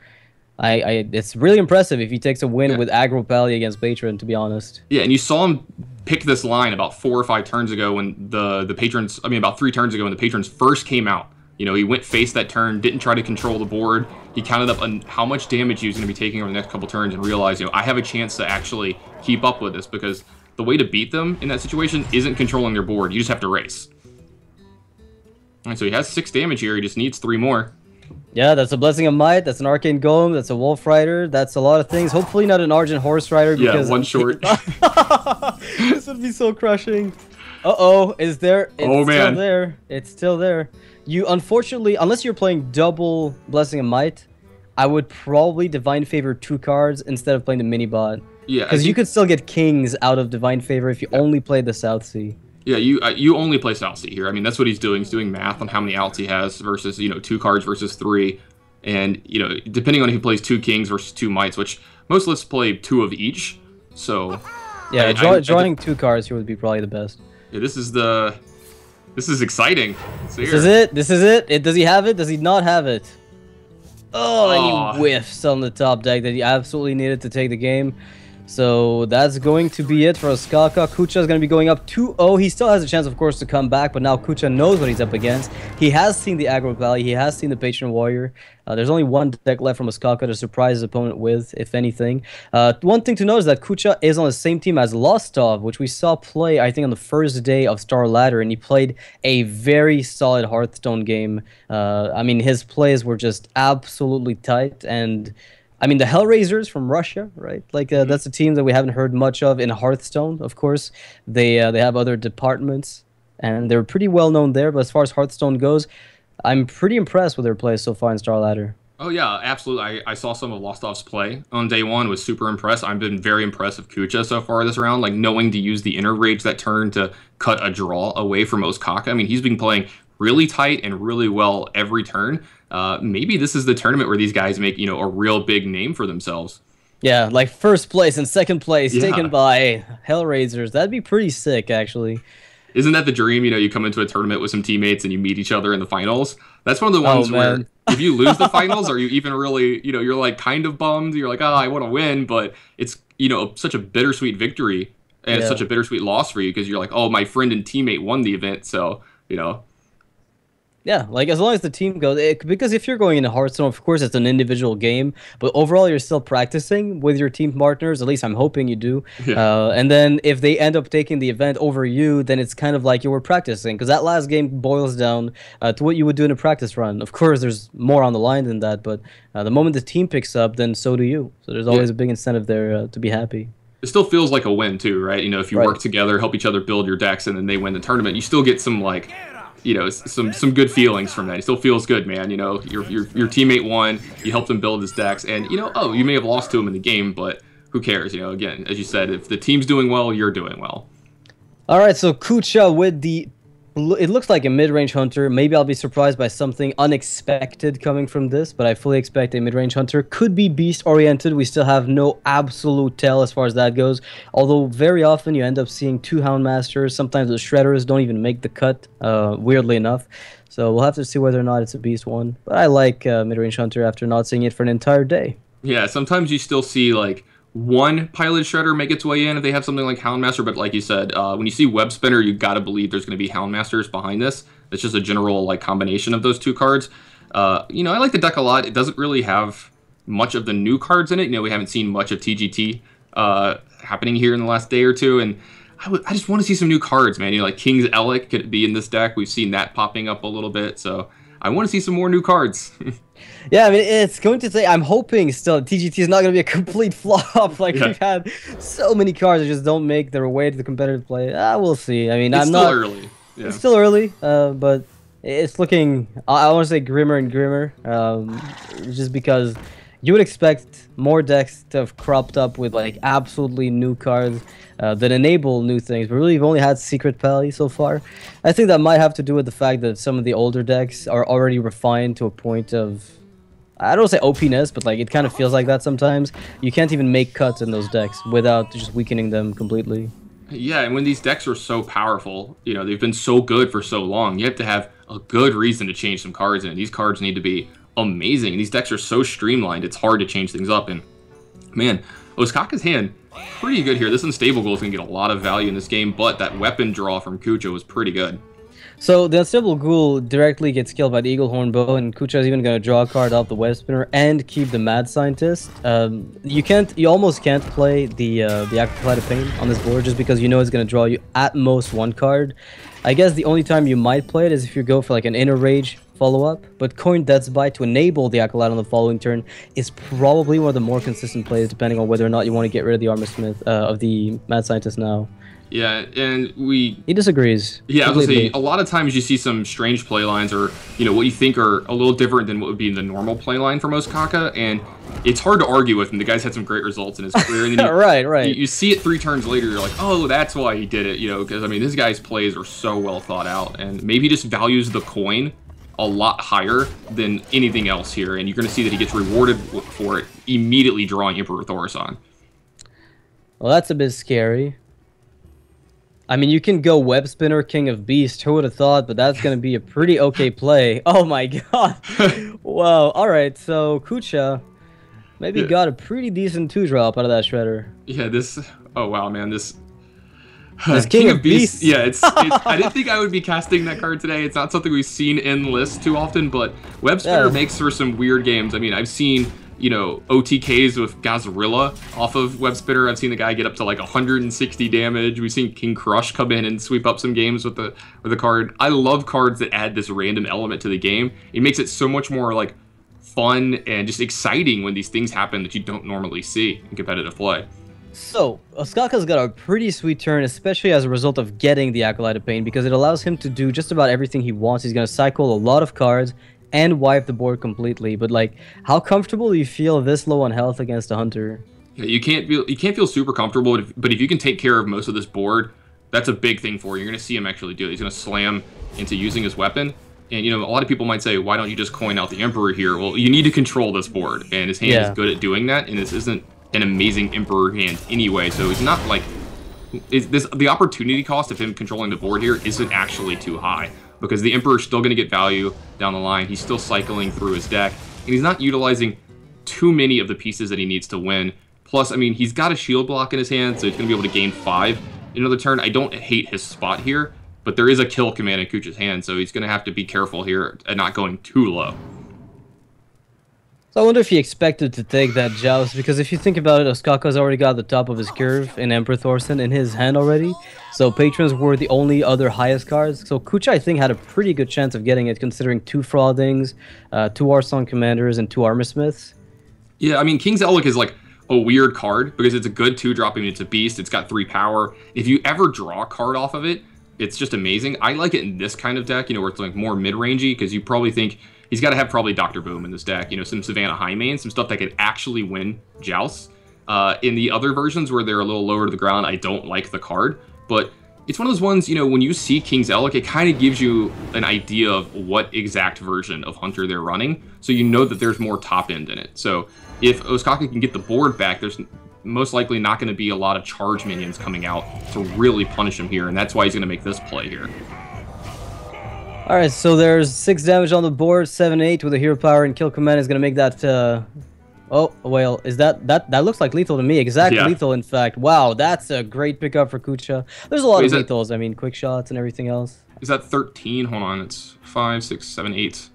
it's really impressive if he takes a win with aggro Pally against Patron, to be honest. Yeah, and you saw him pick this line about 4 or 5 turns ago when the patrons, about 3 turns ago when the patrons first came out. He went face that turn, didn't try to control the board. He counted up on how much damage he was going to be taking over the next couple turns and realized, I have a chance to actually keep up with this, because the way to beat them in that situation isn't controlling their board. You just have to race. All right, so he has 6 damage here. He just needs 3 more. Yeah, that's a Blessing of Might, that's an Arcane Golem, that's a Wolf Rider, that's a lot of things. Hopefully not an Argent Horse Rider, because... Yeah, one short. This would be so crushing. Uh-oh, it's still there. It's still there. You, unfortunately, unless you're playing double Blessing of Might, I would probably Divine Favor 2 cards instead of playing the mini-bot. Yeah, because you could still get Kings out of Divine Favor if you only play the South Sea. Yeah, you only play South Sea here. I mean, that's what he's doing. He's doing math on how many outs he has versus, 2 cards versus 3. And, depending on if he plays 2 Kings versus 2 Mights, which most lists play 2 of each. So... Yeah, drawing 2 cards here would be probably the best. Yeah, this is exciting. This is it. Does he have it? Does he not have it? Oh, and he whiffs on the top deck that he absolutely needed to take the game. So that's going to be it for Ostkaka. Kucha is going to be going up 2-0. He still has a chance, of course, to come back, but now Kucha knows what he's up against. He has seen the Aggro Valley. He has seen the Patron Warrior. There's only one deck left from Ostkaka to surprise his opponent with, if anything. One thing to note is that Kucha is on the same team as Lostov, which we saw play, I think, on the first day of Star Ladder, and he played a very solid Hearthstone game. I mean, his plays were just absolutely tight, and... I mean, the Hellraisers from Russia, right? Like, that's a team that we haven't heard much of in Hearthstone, of course. They have other departments, and they're pretty well known there. But as far as Hearthstone goes, I'm pretty impressed with their play so far in Star Ladder. Oh, yeah, absolutely. I saw some of Lostov's play on day 1, was super impressed. I've been very impressed with Kucha so far this round, like knowing to use the Inner Rage that turn to cut a draw away from Ostkaka. I mean, he's been playing really tight and really well every turn. Maybe this is the tournament where these guys make, a real big name for themselves. Yeah, like first place and second place taken by Hellraisers. That'd be pretty sick, actually. Isn't that the dream? You come into a tournament with some teammates and you meet each other in the finals. That's one of the ones where if you lose the finals, or you even really, you're like kind of bummed. You're like, I want to win, but it's, such a bittersweet victory and it's such a bittersweet loss for you because you're like, oh, my friend and teammate won the event, so, Yeah, like as long as the team goes, because if you're going into Hearthstone, of course it's an individual game, but overall you're still practicing with your team partners. At least I'm hoping you do. Yeah. And then if they end up taking the event over you, then it's kind of like you were practicing, because that last game boils down to what you would do in a practice run. Of course, there's more on the line than that, but the moment the team picks up, then so do you. So there's always a big incentive there to be happy. It still feels like a win too, right? If you work together, help each other build your decks, and then they win the tournament, you still get some like some good feelings from that. He still feels good, man. Your teammate won. You helped him build his decks, and you may have lost to him in the game, but who cares? Again, as you said, if the team's doing well, you're doing well. All right, so Kucha with it looks like a mid-range hunter. Maybe I'll be surprised by something unexpected coming from this, but I fully expect a mid-range hunter. Could be beast-oriented. We still have no absolute tell as far as that goes. Although very often you end up seeing 2 Houndmasters. Sometimes the Shredders don't even make the cut, weirdly enough. So we'll have to see whether or not it's a beast one. But I like mid-range hunter after not seeing it for an entire day. Yeah, sometimes you still see like one pilot shredder make its way in if they have something like Houndmaster, but like you said, when you see Web Spinner, you got to believe there's going to be Houndmasters behind this. It's just a general like combination of those 2 cards. I like the deck a lot. It doesn't really have much of the new cards in it. We haven't seen much of TGT happening here in the last day or two, and I just want to see some new cards, man. Like King's Elec could be in this deck. We've seen that popping up a little bit, so I want to see some more new cards. Yeah, I mean, it's going to say, I'm hoping still TGT is not going to be a complete flop. Like, we've had so many cards that just don't make their way to the competitive play. We'll see. I mean, it's still early. Yeah. It's still early, but it's looking, I want to say grimmer and grimmer, just because you would expect more decks to have cropped up with, like, absolutely new cards that enable new things. But really, we've only had Secret Pally so far. I think that might have to do with the fact that some of the older decks are already refined to a point of, I don't say OP-ness, but like it kind of feels like that sometimes. You can't even make cuts in those decks without just weakening them completely. Yeah, and when these decks are so powerful, they've been so good for so long, you have to have a good reason to change some cards in it. These cards need to be amazing. These decks are so streamlined, it's hard to change things up. And man, Ostkaka's hand, pretty good here. This Unstable Ghoul is going to get a lot of value in this game, but that weapon draw from Kucha was pretty good. So the Unstable Ghoul directly gets killed by the Eaglehorn Bow, and Kucha is even going to draw a card off the Web Spinner and keep the Mad Scientist. You almost can't play the Acolyte of Pain on this board just because it's going to draw you at most 1 card. I guess the only time you might play it is if you go for like an Inner Rage follow-up, but Coin Death's Bite to enable the Acolyte on the following turn is probably one of the more consistent plays, depending on whether or not you want to get rid of the Armor Smith of the Mad Scientist now. Yeah, and he disagrees. Yeah, I was gonna say, a lot of times you see some strange play lines, or what you think are a little different than what would be the normal play line for Ostkaka, and it's hard to argue with him. The guy's had some great results in his career, and then right. You see it 3 turns later, you're like, oh, that's why he did it, because I mean, this guy's plays are so well thought out, and maybe he just values the coin a lot higher than anything else here, and you're going to see that he gets rewarded for it, immediately drawing Emperor Thaurissan. Well, that's a bit scary. I mean, you can go Web Spinner, King of Beast. Who would have thought? But that's going to be a pretty okay play. Oh my god. Wow. All right. So Kucha maybe got a pretty decent 2-drop out of that Shredder. Yeah, oh wow, man. This King of Beasts. Yeah, I didn't think I would be casting that card today. It's not something we've seen in lists too often, but Web Spinner makes for some weird games. I mean, I've seen OTKs with Gazrilla off of Web Spinner. I've seen the guy get up to like 160 damage. We've seen King Crush come in and sweep up some games with the card. I love cards that add this random element to the game. It makes it so much more like fun and just exciting when these things happen that you don't normally see in competitive play. So, Ostkaka's got a pretty sweet turn, especially as a result of getting the Acolyte of Pain, because it allows him to do just about everything he wants. He's going to cycle a lot of cards and wipe the board completely. But like, how comfortable do you feel this low on health against a hunter? Yeah, you can't feel super comfortable, but if you can take care of most of this board, that's a big thing for you. You're going to see him actually do it. He's going to slam into using his weapon. And a lot of people might say, why don't you just coin out the Emperor here? Well, you need to control this board, and his hand is good at doing that. And this isn't an amazing Emperor hand anyway, so he's not like the opportunity cost of him controlling the board here isn't actually too high, because the Emperor's still going to get value down the line. He's still cycling through his deck, and he's not utilizing too many of the pieces that he needs to win. Plus, I mean, he's got a shield block in his hand, so he's going to be able to gain 5 in another turn. I don't hate his spot here, but there is a kill command in Kucha's hand, so he's going to have to be careful here at not going too low. So I wonder if he expected to take that Joust, because if you think about it, Ostkaka's already got the top of his curve in Emperor Thaurissan in his hand already. So Patrons were the only other highest cards. So Kucha, I think, had a pretty good chance of getting it, considering 2 Fraudings, 2 Arslan Commanders, and 2 Armor Smiths. Yeah, I mean, King's Elec is like a weird card, because it's a good 2-drop. I mean, it's a beast. It's got 3 power. If you ever draw a card off of it, it's just amazing. I like it in this kind of deck, where it's like more mid-rangey, because you probably think he's got to have probably Dr. Boom in this deck, some Savannah Highmane, some stuff that could actually win jousts. In the other versions where they're a little lower to the ground, I don't like the card, but it's one of those ones, when you see King's Elk, it kind of gives you an idea of what exact version of Hunter they're running, so you know that there's more top end in it. So if Ostkaka can get the board back, there's most likely not going to be a lot of charge minions coming out to really punish him here, and that's why he's going to make this play here. Alright, so there's 6 damage on the board, 7-8 with a hero power, and Kill Command is going to make that... Oh, well, is that looks like lethal to me. Exactly, yeah. Lethal, in fact. Wow, that's a great pickup for Kucha. There's a lot of lethals. I mean, quick shots and everything else. Is that 13? Hold on, it's 5, 6, 7, 8.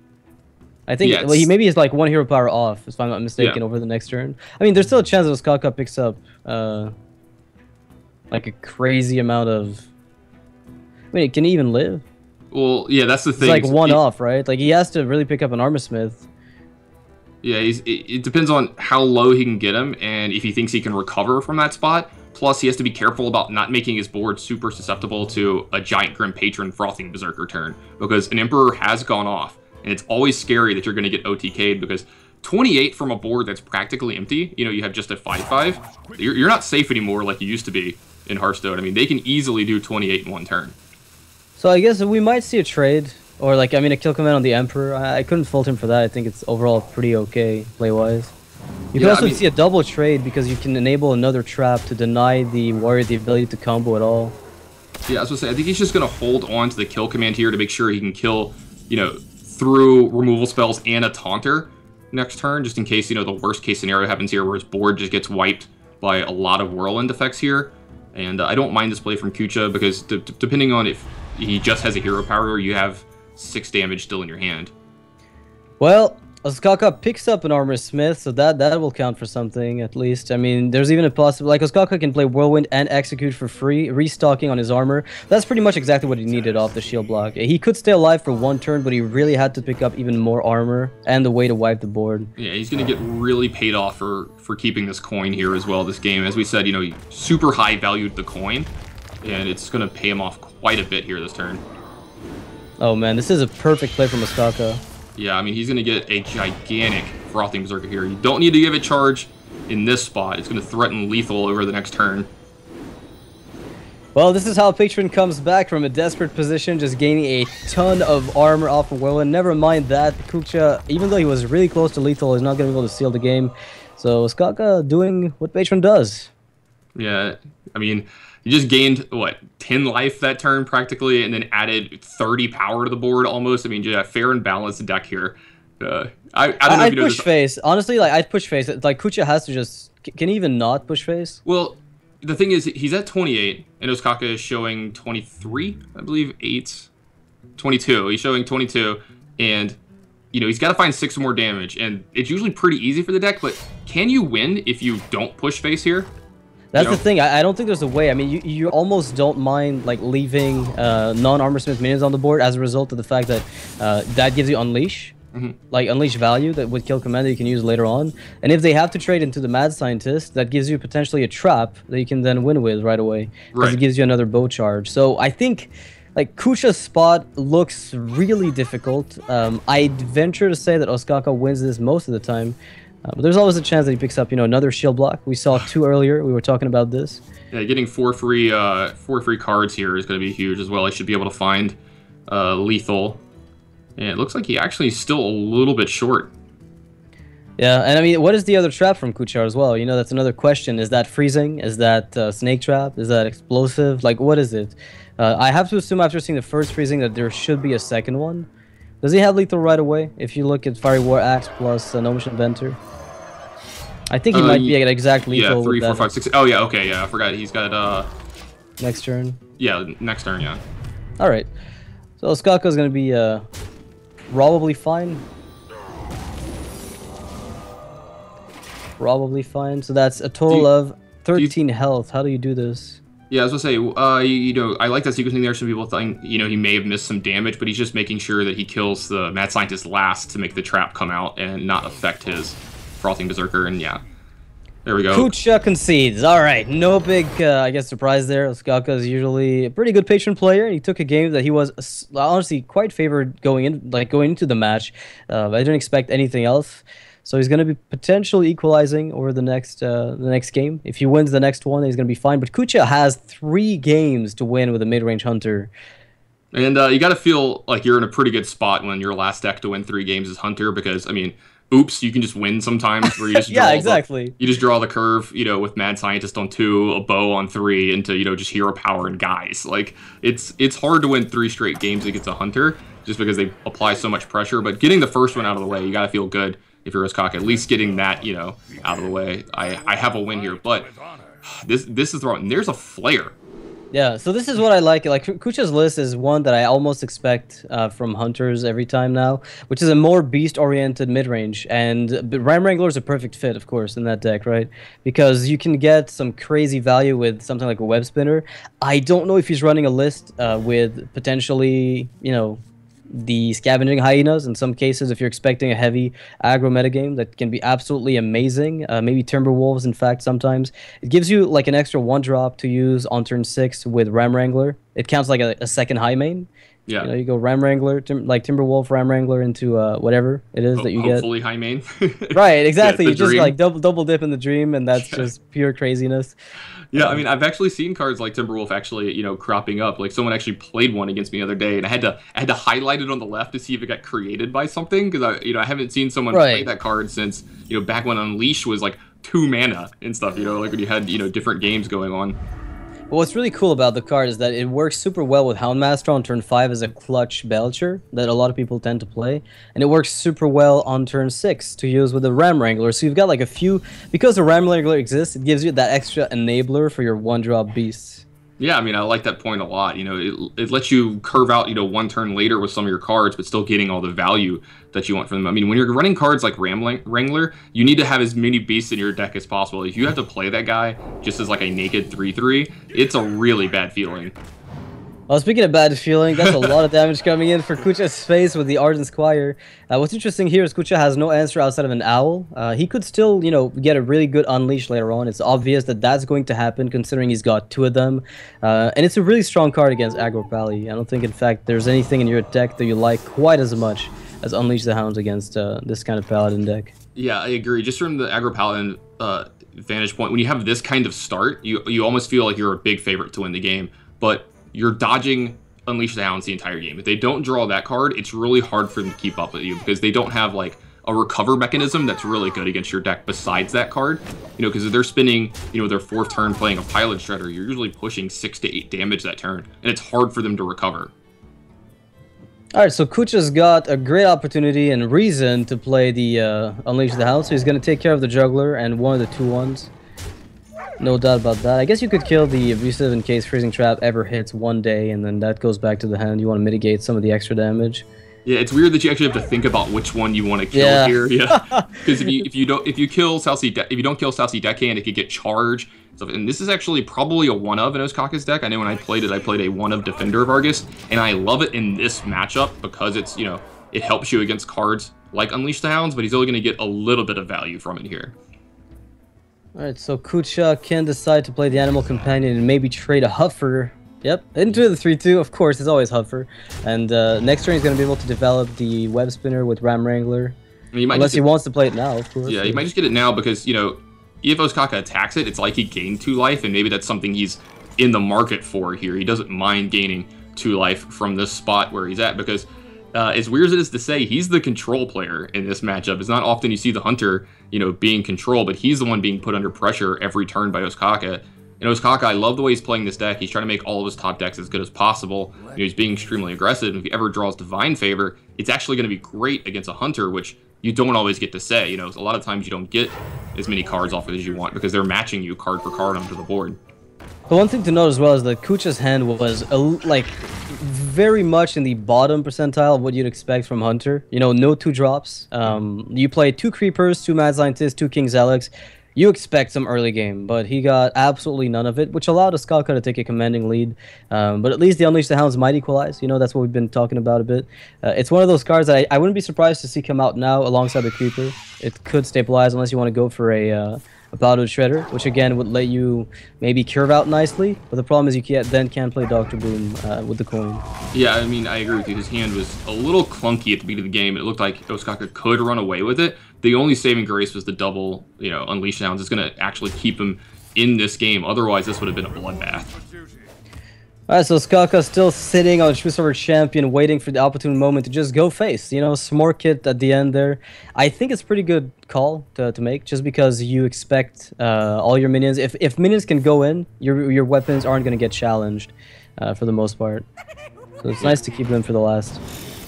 I think, well, he maybe is like 1 hero power off, if I'm not mistaken, over the next turn. I mean, there's still a chance that Ostkaka picks up, like a crazy amount of... Wait, can he even live? Well, yeah, that's the thing. It's like 1 off, right? Like, he has to really pick up an Armor Smith. Yeah, it depends on how low he can get him and if he thinks he can recover from that spot. Plus, he has to be careful about not making his board super susceptible to a giant Grim Patron Frothing Berserker turn, because an Emperor has gone off, and it's always scary that you're going to get OTK'd, because 28 from a board that's practically empty, you have just a 5/5, you're not safe anymore like you used to be in Hearthstone. I mean, they can easily do 28 in 1 turn. So I guess we might see a trade. Or, like, I mean, a kill command on the Emperor. I couldn't fault him for that. I think it's overall pretty okay play-wise. You can also see a double trade because you can enable another trap to deny the warrior the ability to combo at all. Yeah, I was going to say, I think he's just going to hold on to the kill command here to make sure he can kill, through removal spells and a taunter next turn, just in case, the worst case scenario happens here where his board just gets wiped by a lot of whirlwind effects here. And I don't mind this play from Kucha because depending on if he just has a hero power, you have 6 damage still in your hand. Well, Ostkaka picks up an Armor Smith, so that will count for something, at least. I mean, there's even a possible... Like, Ostkaka can play Whirlwind and Execute for free, restocking on his armor. That's pretty much exactly what he needed off the shield block. He could stay alive for 1 turn, but he really had to pick up even more armor and the way to wipe the board. Yeah, he's going to get really paid off for keeping this coin here as well, this game. As we said, he super high valued the coin, and it's going to pay him off quite a bit here this turn. Oh man, this is a perfect play from Ostkaka. Yeah, I mean, he's going to get a gigantic Frothing Berserker here. You don't need to give it charge in this spot. It's going to threaten lethal over the next turn. Well, this is how Patron comes back from a desperate position, just gaining a ton of armor off of Whirlwind. Never mind that, Kucha, even though he was really close to lethal, is not going to be able to seal the game. So Ostkaka doing what Patron does. Yeah, I mean... He just gained, what, 10 life that turn practically, and then added 30 power to the board almost. I mean, yeah, fair and balanced deck here. I don't know if you know push face. Honestly, like, I'd push face. Like, Kucha has to just... Can he even not push face? Well, the thing is, he's at 28, and Ostkaka is showing 23, I believe, 8, 22. He's showing 22, and, he's got to find 6 more damage, and it's usually pretty easy for the deck, but can you win if you don't push face here? That's the thing. I don't think there's a way. I mean, you almost don't mind like leaving non-Armor Smith minions on the board as a result of the fact that that gives you Unleash, like Unleash value that with Kill Command that you can use later on. And if they have to trade into the Mad Scientist, that gives you potentially a trap that you can then win with right away, because it gives you another bow charge. So I think like Kucha's spot looks really difficult. I'd venture to say that Ostkaka wins this most of the time. But there's always a chance that he picks up, another shield block. We saw 2 earlier. We were talking about this. Yeah, getting 4 free cards here is going to be huge as well. I should be able to find lethal. And it looks like he actually is still a little bit short. Yeah, and I mean, what is the other trap from Kucha as well? That's another question. Is that freezing? Is that snake trap? Is that explosive? Like, what is it? I have to assume after seeing the first freezing that there should be a second one. Does he have lethal right away? If you look at Fiery War Axe plus Gnomish Inventor. I think he might be at exact lethal. Yeah, 3, 4, 5, 6. Oh, yeah, okay, yeah, I forgot. He's got, next turn? Yeah, next turn, yeah. Alright. So Ostkaka is going to be, probably fine. Probably fine. So that's a total of 13 health. How do you do this? Yeah, I was gonna say, I like that sequencing there. Some people think, he may have missed some damage, but he's just making sure that he kills the Mad Scientist last to make the trap come out and not affect his Frothing Berserker. And yeah, There we go. Kucha concedes. All right, no big, I guess, surprise there. Ostkaka is usually a pretty good patron player. He took a game that he was honestly quite favored going into the match. I didn't expect anything else. So he's going to be potentially equalizing over the next game. If he wins the next one, he's going to be fine. But Kucha has 3 games to win with a mid-range Hunter. And you got to feel like you're in a pretty good spot when your last deck to win 3 games is Hunter, because, I mean, oops, you can just win sometimes where you just yeah, exactly. You just draw the curve, with Mad Scientist on 2, a bow on 3, into, just hero power and guys. Like, it's hard to win 3 straight games against a Hunter just because they apply so much pressure. But getting the first one out of the way, you got to feel good. If you're Ostkaka, at least getting that, out of the way. I have a win here, but this is the wrong. There's a flare. Yeah, so this is what I like. Like, Kucha's list is one that I almost expect from Hunters every time now, which is a more beast-oriented mid-range. And Ram Wrangler is a perfect fit, of course, in that deck, right? Because you can get some crazy value with something like a Web Spinner. I don't know if he's running a list with potentially, the Scavenging Hyenas. In some cases, if you're expecting a heavy aggro metagame, that can be absolutely amazing. Maybe Timberwolves, in fact, sometimes. It gives you like an extra 1-drop to use on turn 6 with Ram Wrangler. It counts like a second high main. Yeah. You go Ram Wrangler, like Timberwolf, Ram Wrangler into whatever it is that you get. Hopefully high main. Right, exactly. Yeah, you just like double dip in the dream, and that's just pure craziness. Yeah, I mean, I've actually seen cards like Timberwolf actually, cropping up. Like, someone actually played one against me the other day, and I had to highlight it on the left to see if it got created by something, because I haven't seen someone play that card since back when Unleash was like 2 mana and stuff. Like when you had different games going on. Well, what's really cool about the card is that it works super well with Houndmaster on turn 5 as a clutch Belcher that a lot of people tend to play. And it works super well on turn 6 to use with the Ram Wrangler. So you've got like a few... Because the Ram Wrangler exists, it gives you that extra enabler for your 1-drop beasts. Yeah, I mean, I like that point a lot. It lets you curve out, 1 turn later with some of your cards, but still getting all the value that you want from them. I mean, when you're running cards like Ram Wrangler, you need to have as many beasts in your deck as possible. If you have to play that guy just as like a naked 3/3, it's a really bad feeling. Well, speaking of bad feeling, that's a lot of damage coming in for Kucha's face with the Ardent Squire. What's interesting here is Kucha has no answer outside of an Owl. He could still, get a really good Unleash later on. It's obvious that that's going to happen considering he's got 2 of them. And it's a really strong card against Aggro Pally. I don't think, in fact, there's anything in your deck that you like quite as much as Unleash the Hounds against this kind of Paladin deck. Yeah, I agree. Just from the Aggro Paladin vantage point, when you have this kind of start, you almost feel like you're a big favorite to win the game. But you're dodging Unleash the Hounds the entire game. If they don't draw that card, it's really hard for them to keep up with you because they don't have like a recover mechanism that's really good against your deck besides that card. Because if they're spending, their 4th turn playing a Pilot Shredder, you're usually pushing 6 to 8 damage that turn, and it's hard for them to recover. Alright, so Kucha's got a great opportunity and reason to play the Unleash the Hounds, so he's going to take care of the Juggler and one of the 2/1s. No doubt about that. I guess you could kill the Abusive in case Freezing Trap ever hits one day, and then that goes back to the hand. You want to mitigate some of the extra damage. Yeah, it's weird that you actually have to think about which one you want to kill here. Yeah, because if you don't kill Southsea Deckhand, it could get charged. So, and this is actually probably a 1-of in Ostkaka's deck. I know when I played it, I played a 1-of Defender of Argus, and I love it in this matchup because it's it helps you against cards like Unleash the Hounds, but he's only going to get a little bit of value from it here. Alright, so Kucha can decide to play the Animal Companion and maybe trade a Huffer. Yep, into the 3/2, of course, it's always Huffer. And next turn he's going to be able to develop the Web Spinner with Ram Wrangler. Unless he wants to play it now, of course. Yeah, he might just get it now because, if Ostkaka attacks it, it's like he gained 2 life, and maybe that's something he's in the market for here. He doesn't mind gaining 2 life from this spot where he's at because... as weird as it is to say, he's the control player in this matchup. It's not often you see the Hunter, being control, but he's the one being put under pressure every turn by Ostkaka. And Ostkaka, I love the way he's playing this deck. He's trying to make all of his top decks as good as possible. He's being extremely aggressive. If he ever draws Divine Favor, it's actually going to be great against a Hunter, which you don't always get to say. A lot of times you don't get as many cards off it as you want because they're matching you card for card onto the board. But one thing to note as well is that Kucha's hand was very much in the bottom percentile of what you'd expect from Hunter. No 2-drops. You play 2 Creepers, 2 Mad Scientists, 2 King's Alex. You expect some early game, but he got absolutely none of it, which allowed Ostkaka to take a commanding lead. But at least the Unleash the Hounds might equalize. That's what we've been talking about a bit. It's one of those cards that I wouldn't be surprised to see come out now alongside the Creeper. It could stabilize unless you want to go for a Battle Shredder, which again would let you maybe curve out nicely. But the problem is you can't play Dr. Boom with the coin. Yeah, I mean, I agree with you. His hand was a little clunky at the beginning of the game. It looked like Ostkaka could run away with it. The only saving grace was the double, Unleash Downs. It's going to actually keep him in this game. Otherwise, this would have been a bloodbath. Alright, so Skaka still sitting on True Silver Champion, waiting for the opportune moment to just go face. Smork it at the end there. I think it's a pretty good call to make, just because you expect all your minions. If minions can go in, your weapons aren't going to get challenged for the most part. So it's nice to keep them for the last.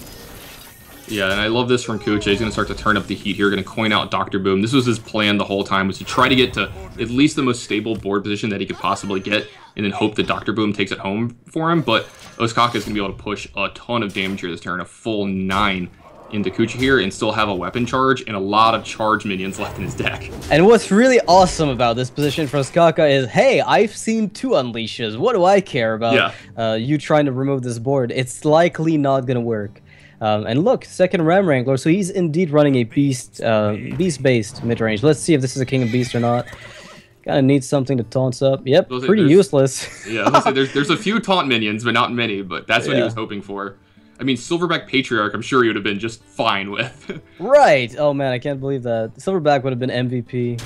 Yeah, and I love this from Kucha. He's going to start to turn up the heat here, going to coin out Dr. Boom. This was his plan the whole time, was to try to get to at least the most stable board position that he could possibly get, and then hope that Dr. Boom takes it home for him. But Ostkaka is going to be able to push a ton of damage here this turn, a full 9 into Kucha here, and still have a weapon charge and a lot of charge minions left in his deck. And what's really awesome about this position for Skaka is, hey, I've seen 2 Unleashes. What do I care about you trying to remove this board? It's likely not going to work. And look, second Ram Wrangler, so he's indeed running a beast-based mid-range. Let's see if this is a King of Beast or not. Kinda needs something to taunt up. Yep, pretty useless. Yeah, I was gonna say, there's a few taunt minions, but not many, but that's what he was hoping for. I mean, Silverback Patriarch, I'm sure he would have been just fine with. Right! Oh man, I can't believe that. Silverback would have been MVP.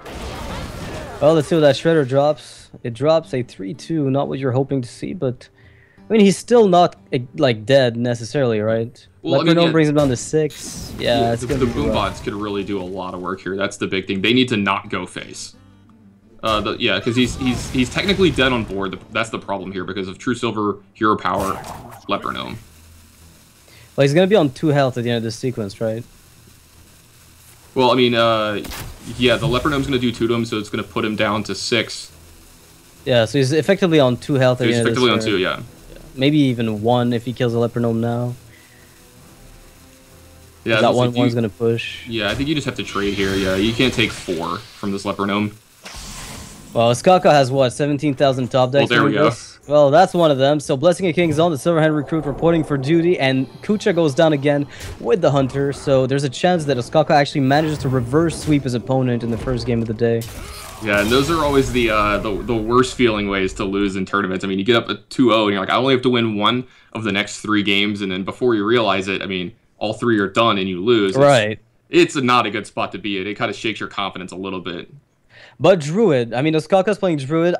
Well, let's see what that Shredder drops. It drops a 3-2, not what you're hoping to see, but... I mean, he's still not, like, dead, necessarily, right? Well, Leprechaun brings him down to 6. Yeah, it's gonna be the Boombots could really do a lot of work here. That's the big thing. They need to not go face. Because he's technically dead on board. That's the problem here, because of True Silver, Hero Power, Leper Gnome. Well, he's gonna be on 2 health at the end of this sequence, right? Well, I mean, yeah, the Leper Gnome's gonna do 2 to him, so it's gonna put him down to 6. Yeah, so he's effectively on 2 health at the end of this effectively on 2, yeah. Maybe even 1 if he kills the Leper Gnome now. Yeah, that one's gonna push. Yeah, I think you just have to trade here. Yeah, you can't take 4 from this Leper Gnome. Well, Skaka has what, 17,000 top decks? Well, there we go. Well, that's one of them. So Blessing of Kings on the Silverhand Recruit reporting for duty, and Kucha goes down again with the Hunter. So there's a chance that Skaka actually manages to reverse sweep his opponent in the first game of the day. Yeah, and those are always the worst feeling ways to lose in tournaments. I mean, you get up at 2-0 and you're like, I only have to win 1 of the next 3 games, and then before you realize it, I mean, all 3 are done and you lose. Right. It's not a good spot to be in. It kind of shakes your confidence a little bit. But Druid, I mean, Ostkaka's playing Druid.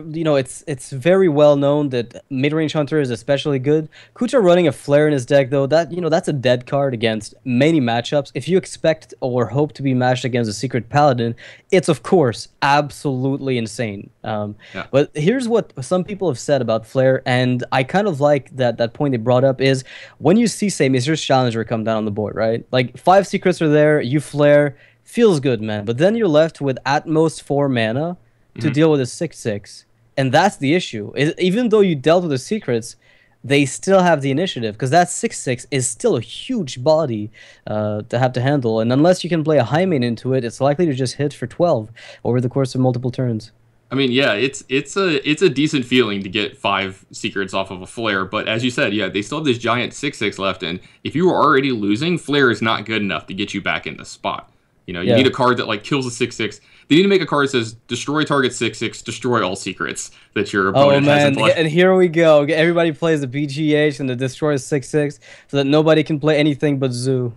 It's very well known that mid-range Hunter is especially good. Kucha running a Flare in his deck, though, that's a dead card against many matchups. If you expect or hope to be matched against a Secret Paladin, it's, of course, absolutely insane. But here's what some people have said about Flare, and I kind of like that point they brought up is, when you see, say, Mr. Challenger come down on the board, right? Like, 5 secrets are there, you Flare... Feels good, man. But then you're left with at most 4 mana to deal with a 6/6. And that's the issue. Even though you dealt with the secrets, they still have the initiative, because that 6/6 is still a huge body to have to handle. And unless you can play a high main into it, it's likely to just hit for 12 over the course of multiple turns. I mean, yeah, it's a decent feeling to get 5 secrets off of a Flare, but as you said, yeah, they still have this giant 6/6 left, and if you were already losing, Flare is not good enough to get you back in the spot. You need a card that like kills a 6/6. They need to make a card that says destroy target 6/6, destroy all secrets that your opponent has in play. And here we go. Everybody plays the BGH and the destroy 6/6 so that nobody can play anything but Zoo.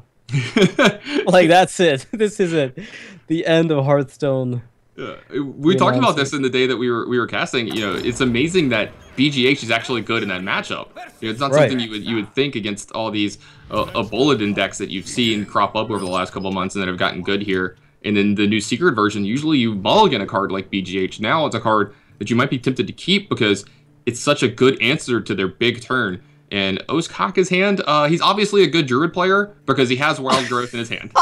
Like, that's it. This is it. The end of Hearthstone. We talked about this in the day that we were casting. It's amazing that BGH is actually good in that matchup. It's not something you would think against all these Bulletin decks that you've seen crop up over the last couple of months and that have gotten good here. And then the new secret version, usually you mulligan a card like BGH. Now it's a card that you might be tempted to keep because it's such a good answer to their big turn. And Ostkaka's hand, he's obviously a good Druid player because he has Wild Growth in his hand.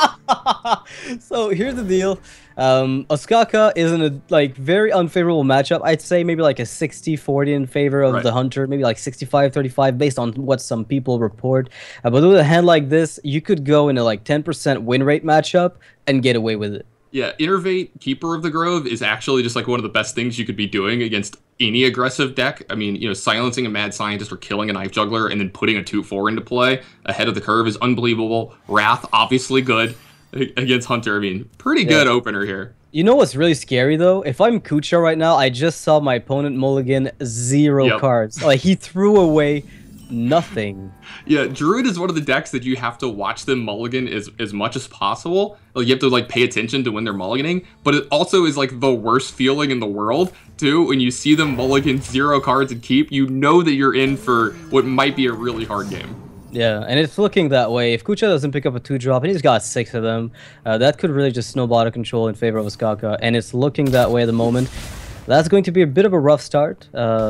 So here's the deal. Ostkaka is in a very unfavorable matchup. I'd say maybe like a 60-40 in favor of the Hunter, maybe like 65-35 based on what some people report. But with a hand like this, you could go in a 10% win rate matchup and get away with it. Yeah, Innervate, Keeper of the Grove is actually just one of the best things you could be doing against any aggressive deck. I mean, silencing a Mad Scientist or killing a Knife Juggler and then putting a 2/4 into play ahead of the curve is unbelievable. Wrath, obviously good against Hunter. I mean, pretty good opener here. You know what's really scary though? If I'm Kucha right now, I just saw my opponent mulligan 0 Yep. cards. Like he threw away nothing. Yeah, Druid is one of the decks that you have to watch them mulligan as much as possible. Like you have to like pay attention to when they're mulliganing, but it also is like the worst feeling in the world too when you see them mulligan 0 cards and keep. You know that you're in for what might be a really hard game. Yeah, and it's looking that way. If Kucha doesn't pick up a 2-drop, and he's got 6 of them, that could really just snowball out of control in favor of Ostkaka, and it's looking that way at the moment. That's going to be a bit of a rough start.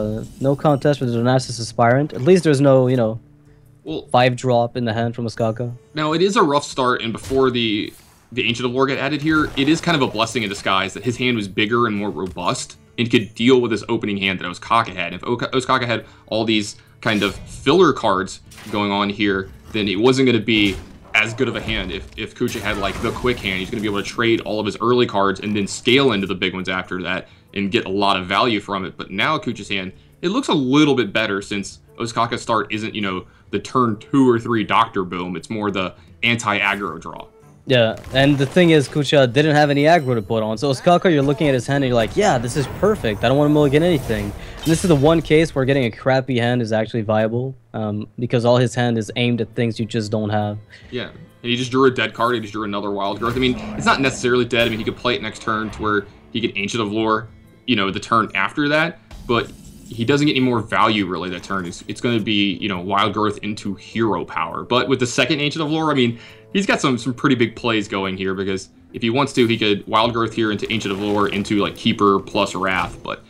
No contest with the Donatus Aspirant. At least there's no, Well, 5-drop in the hand from Ostkaka. now it is a rough start, and before the Ancient of Lore get added here, it is kind of a blessing in disguise that his hand was bigger and more robust and could deal with his opening hand that Ostkaka had. If Ostkaka had all these kind of filler cards going on here, then it wasn't going to be as good of a hand. If Kucha had like the quick hand, he's going to be able to trade all of his early cards and then scale into the big ones after that and get a lot of value from it. But now Kucha's hand, it looks a little bit better since Ostkaka's start isn't, the turn 2 or 3 Doctor Boom. It's more the anti-aggro draw. Yeah, and the thing is, Kucha didn't have any aggro to put on. So Ostkaka, you're looking at his hand and you're like, yeah, this is perfect. I don't want to mulligan anything. And this is the one case where getting a crappy hand is actually viable, because all his hand is aimed at things you just don't have. Yeah, and he just drew a dead card. He just drew another Wild Growth. I mean, it's not necessarily dead. I mean, he could play it next turn to where he could Ancient of Lore, the turn after that. But he doesn't get any more value really that turn. It's going to be, Wild Growth into hero power. But with the second Ancient of Lore, I mean, he's got some pretty big plays going here because if he wants to, he could Wild Growth here into Ancient of Lore into like Keeper plus Wrath. But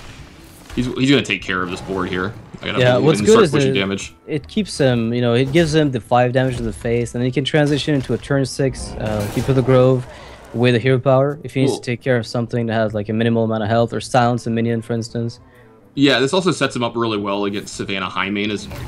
he's going to take care of this board here. Yeah, what's good is damage. It keeps him, it gives him the 5 damage to the face, and then he can transition into a turn 6 Keeper of the Grove with a hero power if he needs to take care of something that has like a minimal amount of health or silence a minion, for instance. Yeah, this also sets him up really well against Savannah Highmane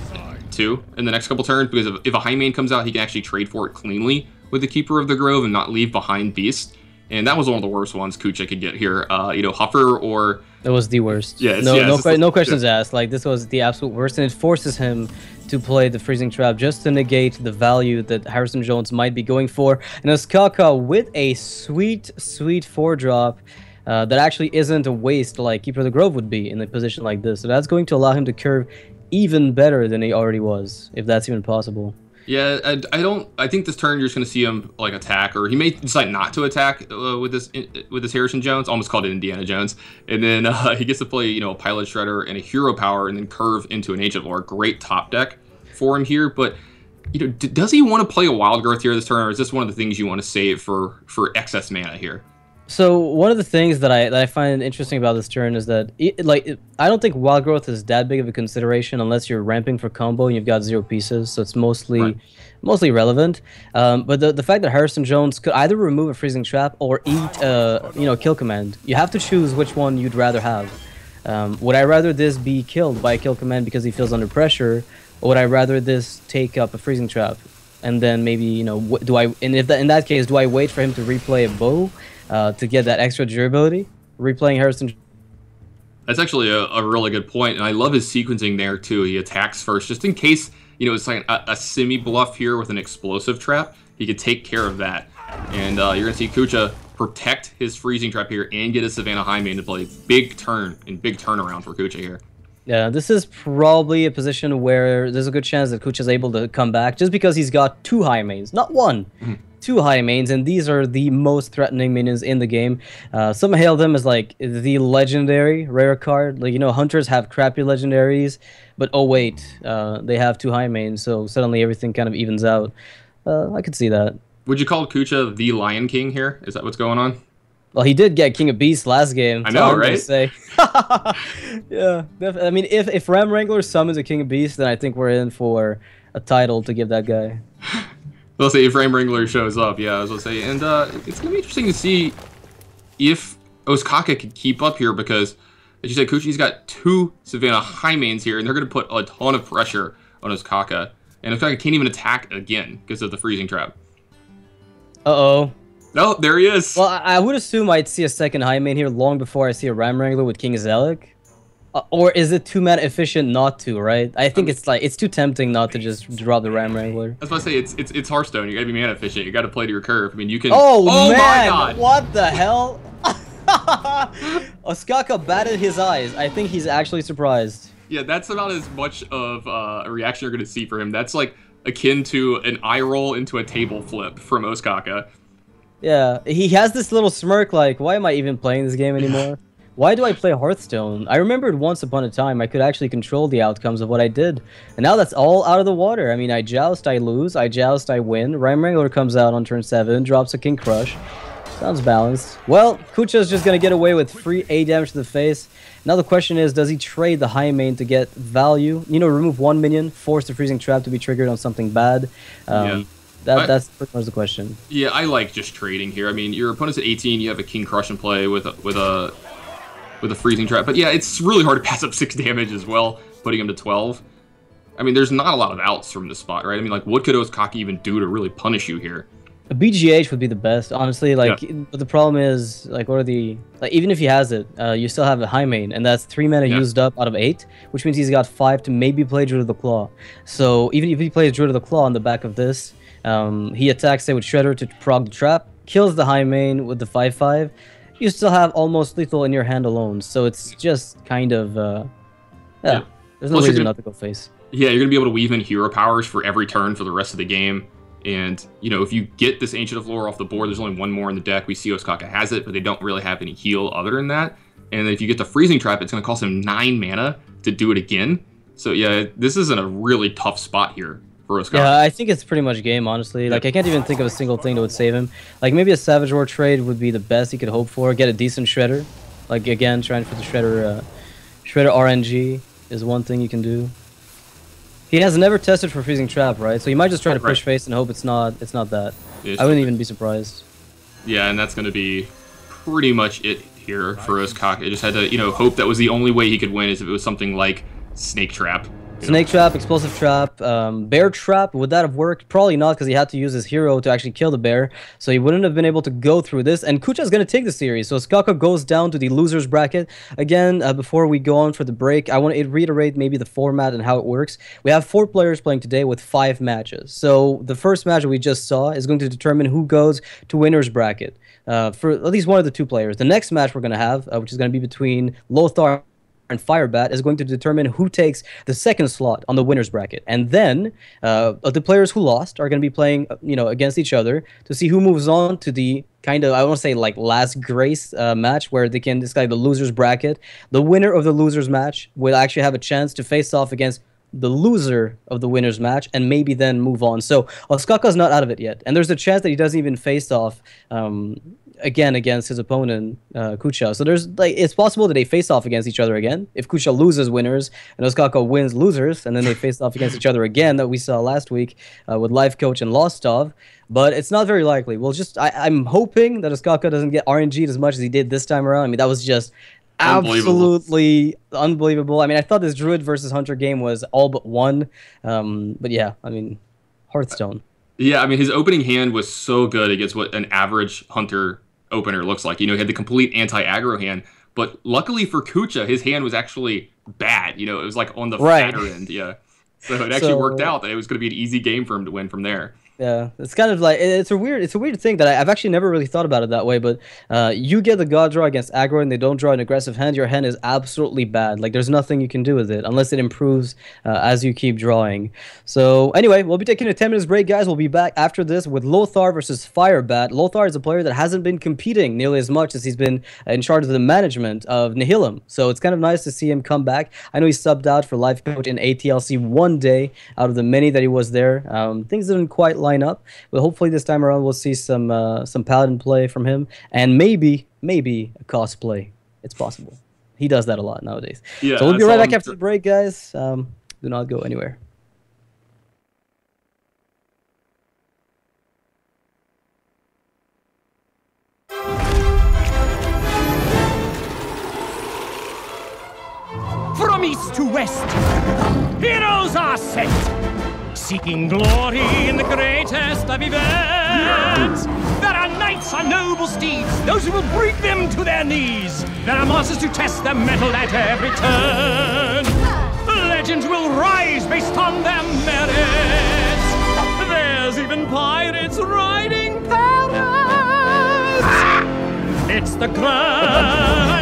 too in the next couple turns, because if a Highmane comes out, he can actually trade for it cleanly with the Keeper of the Grove and not leave behind Beast. And that was one of the worst ones Kucha could get here. Huffer or... It was the worst. Yeah, no questions asked. Like, this was the absolute worst, and it forces him to play the Freezing Trap just to negate the value that Harrison Jones might be going for. And Ostkaka with a sweet 4-drop that actually isn't a waste like Keeper of the Grove would be in a position like this. So that's going to allow him to curve even better than he already was, if that's even possible. Yeah, I think this turn you're just going to see him like attack, or he may decide not to attack with this Harrison Jones. Almost called it Indiana Jones, and then he gets to play a Pilot Shredder and a Hero Power, and then curve into an Ancient Lore. Great top deck for him here, but does he want to play a Wild Growth here this turn, or is this one of the things you want to save for excess mana here? So one of the things that I find interesting about this turn is that I don't think Wild Growth is that big of a consideration unless you're ramping for combo and you've got 0 pieces, so it's mostly relevant. But the fact that Harrison Jones could either remove a Freezing Trap or eat Kill Command, you have to choose which one you'd rather have. Would I rather this be killed by a Kill Command because he feels under pressure, or would I rather this take up a Freezing Trap? And then maybe in that case, do I wait for him to replay a bow to get that extra durability, replaying Harrison? That's actually a really good point, and I love his sequencing there too. He attacks first, just in case it's like a semi-bluff here with an explosive trap. He could take care of that, and you're gonna see Kucha protect his Freezing Trap here and get his Savannah Highmane to play big turnaround for Kucha here. Yeah, this is probably a position where there's a good chance that Kucha's able to come back just because he's got 2 Highmanes, not 1. 2 Highmanes, and these are the most threatening minions in the game. Some hail them as like the legendary rare card. Like, hunters have crappy legendaries, but oh wait, they have 2 Highmanes, so suddenly everything kind of evens out. I could see that. Would you call Kucha the Lion King here? Is that what's going on? Well, he did get King of Beasts last game. I know, right? Say. Yeah, I mean, if Ram Wrangler summons a King of Beasts, then I think we're in for a title to give that guy. Let's say if Ram Wrangler shows up, yeah, I was gonna say, and it's gonna be interesting to see if Ostkaka can keep up here because, as you said, Kucha's got 2 Savannah Highmanes here, and they're gonna put a ton of pressure on Ostkaka, and Ostkaka can't even attack again because of the Freezing Trap. Uh-oh. No, there he is. Well, I would assume I'd see a second Highmane here long before I see a Ram Wrangler with King Zealec. Or is it too mana efficient not to, right? I think it's like it's too tempting not to just drop the Ram Wrangler. I was about to say it's Hearthstone. You gotta be mana efficient. You gotta play to your curve. I mean, you can. Oh man! My God. What the hell? Ostkaka batted his eyes. I think he's actually surprised. Yeah, that's about as much of a reaction you're gonna see for him. That's like akin to an eye roll into a table flip from Ostkaka. Yeah, he has this little smirk like, why am I even playing this game anymore? Why do I play Hearthstone? I remembered once upon a time I could actually control the outcomes of what I did. And now that's all out of the water. I mean, I joust, I lose. I joust, I win. Ram Wrangler comes out on turn 7, drops a King Crush. Sounds balanced. Well, Kucha's just going to get away with free A damage to the face. Now the question is, does he trade the Highmane to get value? You know, remove 1 minion, force the Freezing Trap to be triggered on something bad. Yeah. That's pretty much the question. Yeah, I like just trading here. I mean, your opponent's at 18, you have a King Crush in play with a Freezing Trap. But yeah, it's really hard to pass up 6 damage as well, putting him to 12. I mean, there's not a lot of outs from this spot, right? I mean, like, what could Ostkaka even do to really punish you here? A BGH would be the best, honestly. Like, yeah. But the problem is, like, what are the... Like, even if he has it, you still have a Highmane, and that's 3 mana used up out of 8, which means he's got 5 to maybe play Druid of the Claw. So, even if he plays Druid of the Claw on the back of this, he attacks, say, with Shredder to prog the trap, kills the Highmane with the 5/5, you still have almost lethal in your hand alone. So it's just kind of, there's no reason not to go face. Yeah, you're going to be able to weave in hero powers for every turn for the rest of the game. And, you know, if you get this Ancient of Lore off the board, there's only 1 more in the deck. We see Ostkaka has it, but they don't really have any heal other than that. And if you get the Freezing Trap, it's going to cost him 9 mana to do it again. So, yeah, this is in a really tough spot here for Ostkaka. Yeah, I think it's pretty much game, honestly. Like, I can't even think of a single thing that would save him. Like, maybe a Savage War trade would be the best he could hope for. Get a decent Shredder. Like, again, trying for the Shredder RNG is one thing you can do. He has never tested for Freezing Trap, right? So he might just try to push face and hope it's not that. I wouldn't even be surprised. Yeah, and that's going to be pretty much it here for Ostkaka. He just had to, you know, hope that was the only way he could win is if it was something like Snake Trap. Snake Trap, Explosive Trap, Bear Trap, would that have worked? Probably not, because he had to use his hero to actually kill the bear, so he wouldn't have been able to go through this, and Kucha's going to take the series, so Ostkaka goes down to the loser's bracket. Again, before we go on for the break, I want to reiterate maybe the format and how it works. We have 4 players playing today with 5 matches, so the first match that we just saw is going to determine who goes to winner's bracket, for at least one of the 2 players. The next match we're going to have, which is going to be between Lothar and Firebat, is going to determine who takes the second slot on the winner's bracket. And then the players who lost are going to be playing, you know, against each other to see who moves on to the kind of, I want to say, like, last grace match where they can decide the loser's bracket. The winner of the loser's match will actually have a chance to face off against the loser of the winner's match and maybe then move on. So Ostkaka's not out of it yet. And there's a chance that he doesn't even face off again against his opponent, Kucha. So there's, like, it's possible that they face off against each other again. If Kucha loses winners and Ostkaka wins losers, and then they face off against each other again, that we saw last week with Life Coach and Lostov. But it's not very likely. We'll just, I'm hoping that Ostkaka doesn't get RNG'd as much as he did this time around. I mean, that was just absolutely unbelievable. I mean, I thought this Druid versus Hunter game was all but won. But yeah, I mean, Hearthstone. Yeah, I mean, his opening hand was so good against what an average Hunter opener looks like. You know, he had the complete anti-aggro hand, but luckily for Kucha, his hand was actually bad. You know, it was like on the fatter end, yeah. So it actually worked out that it was going to be an easy game for him to win from there. Yeah, it's kind of like, it's a weird thing that I've actually never really thought about it that way, but you get the god draw against aggro and they don't draw an aggressive hand, your hand is absolutely bad. Like, there's nothing you can do with it unless it improves as you keep drawing. So anyway, we'll be taking a 10 minutes break, guys. We'll be back after this with Lothar versus Firebat. Lothar is a player that hasn't been competing nearly as much as he's been in charge of the management of Nihilum. So it's kind of nice to see him come back. I know he subbed out for Life Coach in ATLC one day out of the many that he was there. Things didn't quite line up, but hopefully this time around we'll see some Paladin play from him, and maybe a cosplay. It's possible. He does that a lot nowadays. Yeah, so we'll be right back after the break, guys. Do not go anywhere. From east to west, heroes are sent. seeking glory in the greatest of events. There are knights on noble steeds, those who will bring them to their knees. There are monsters to test their mettle at every turn. Legends will rise based on their merits. There's even pirates riding parrots. It's the grand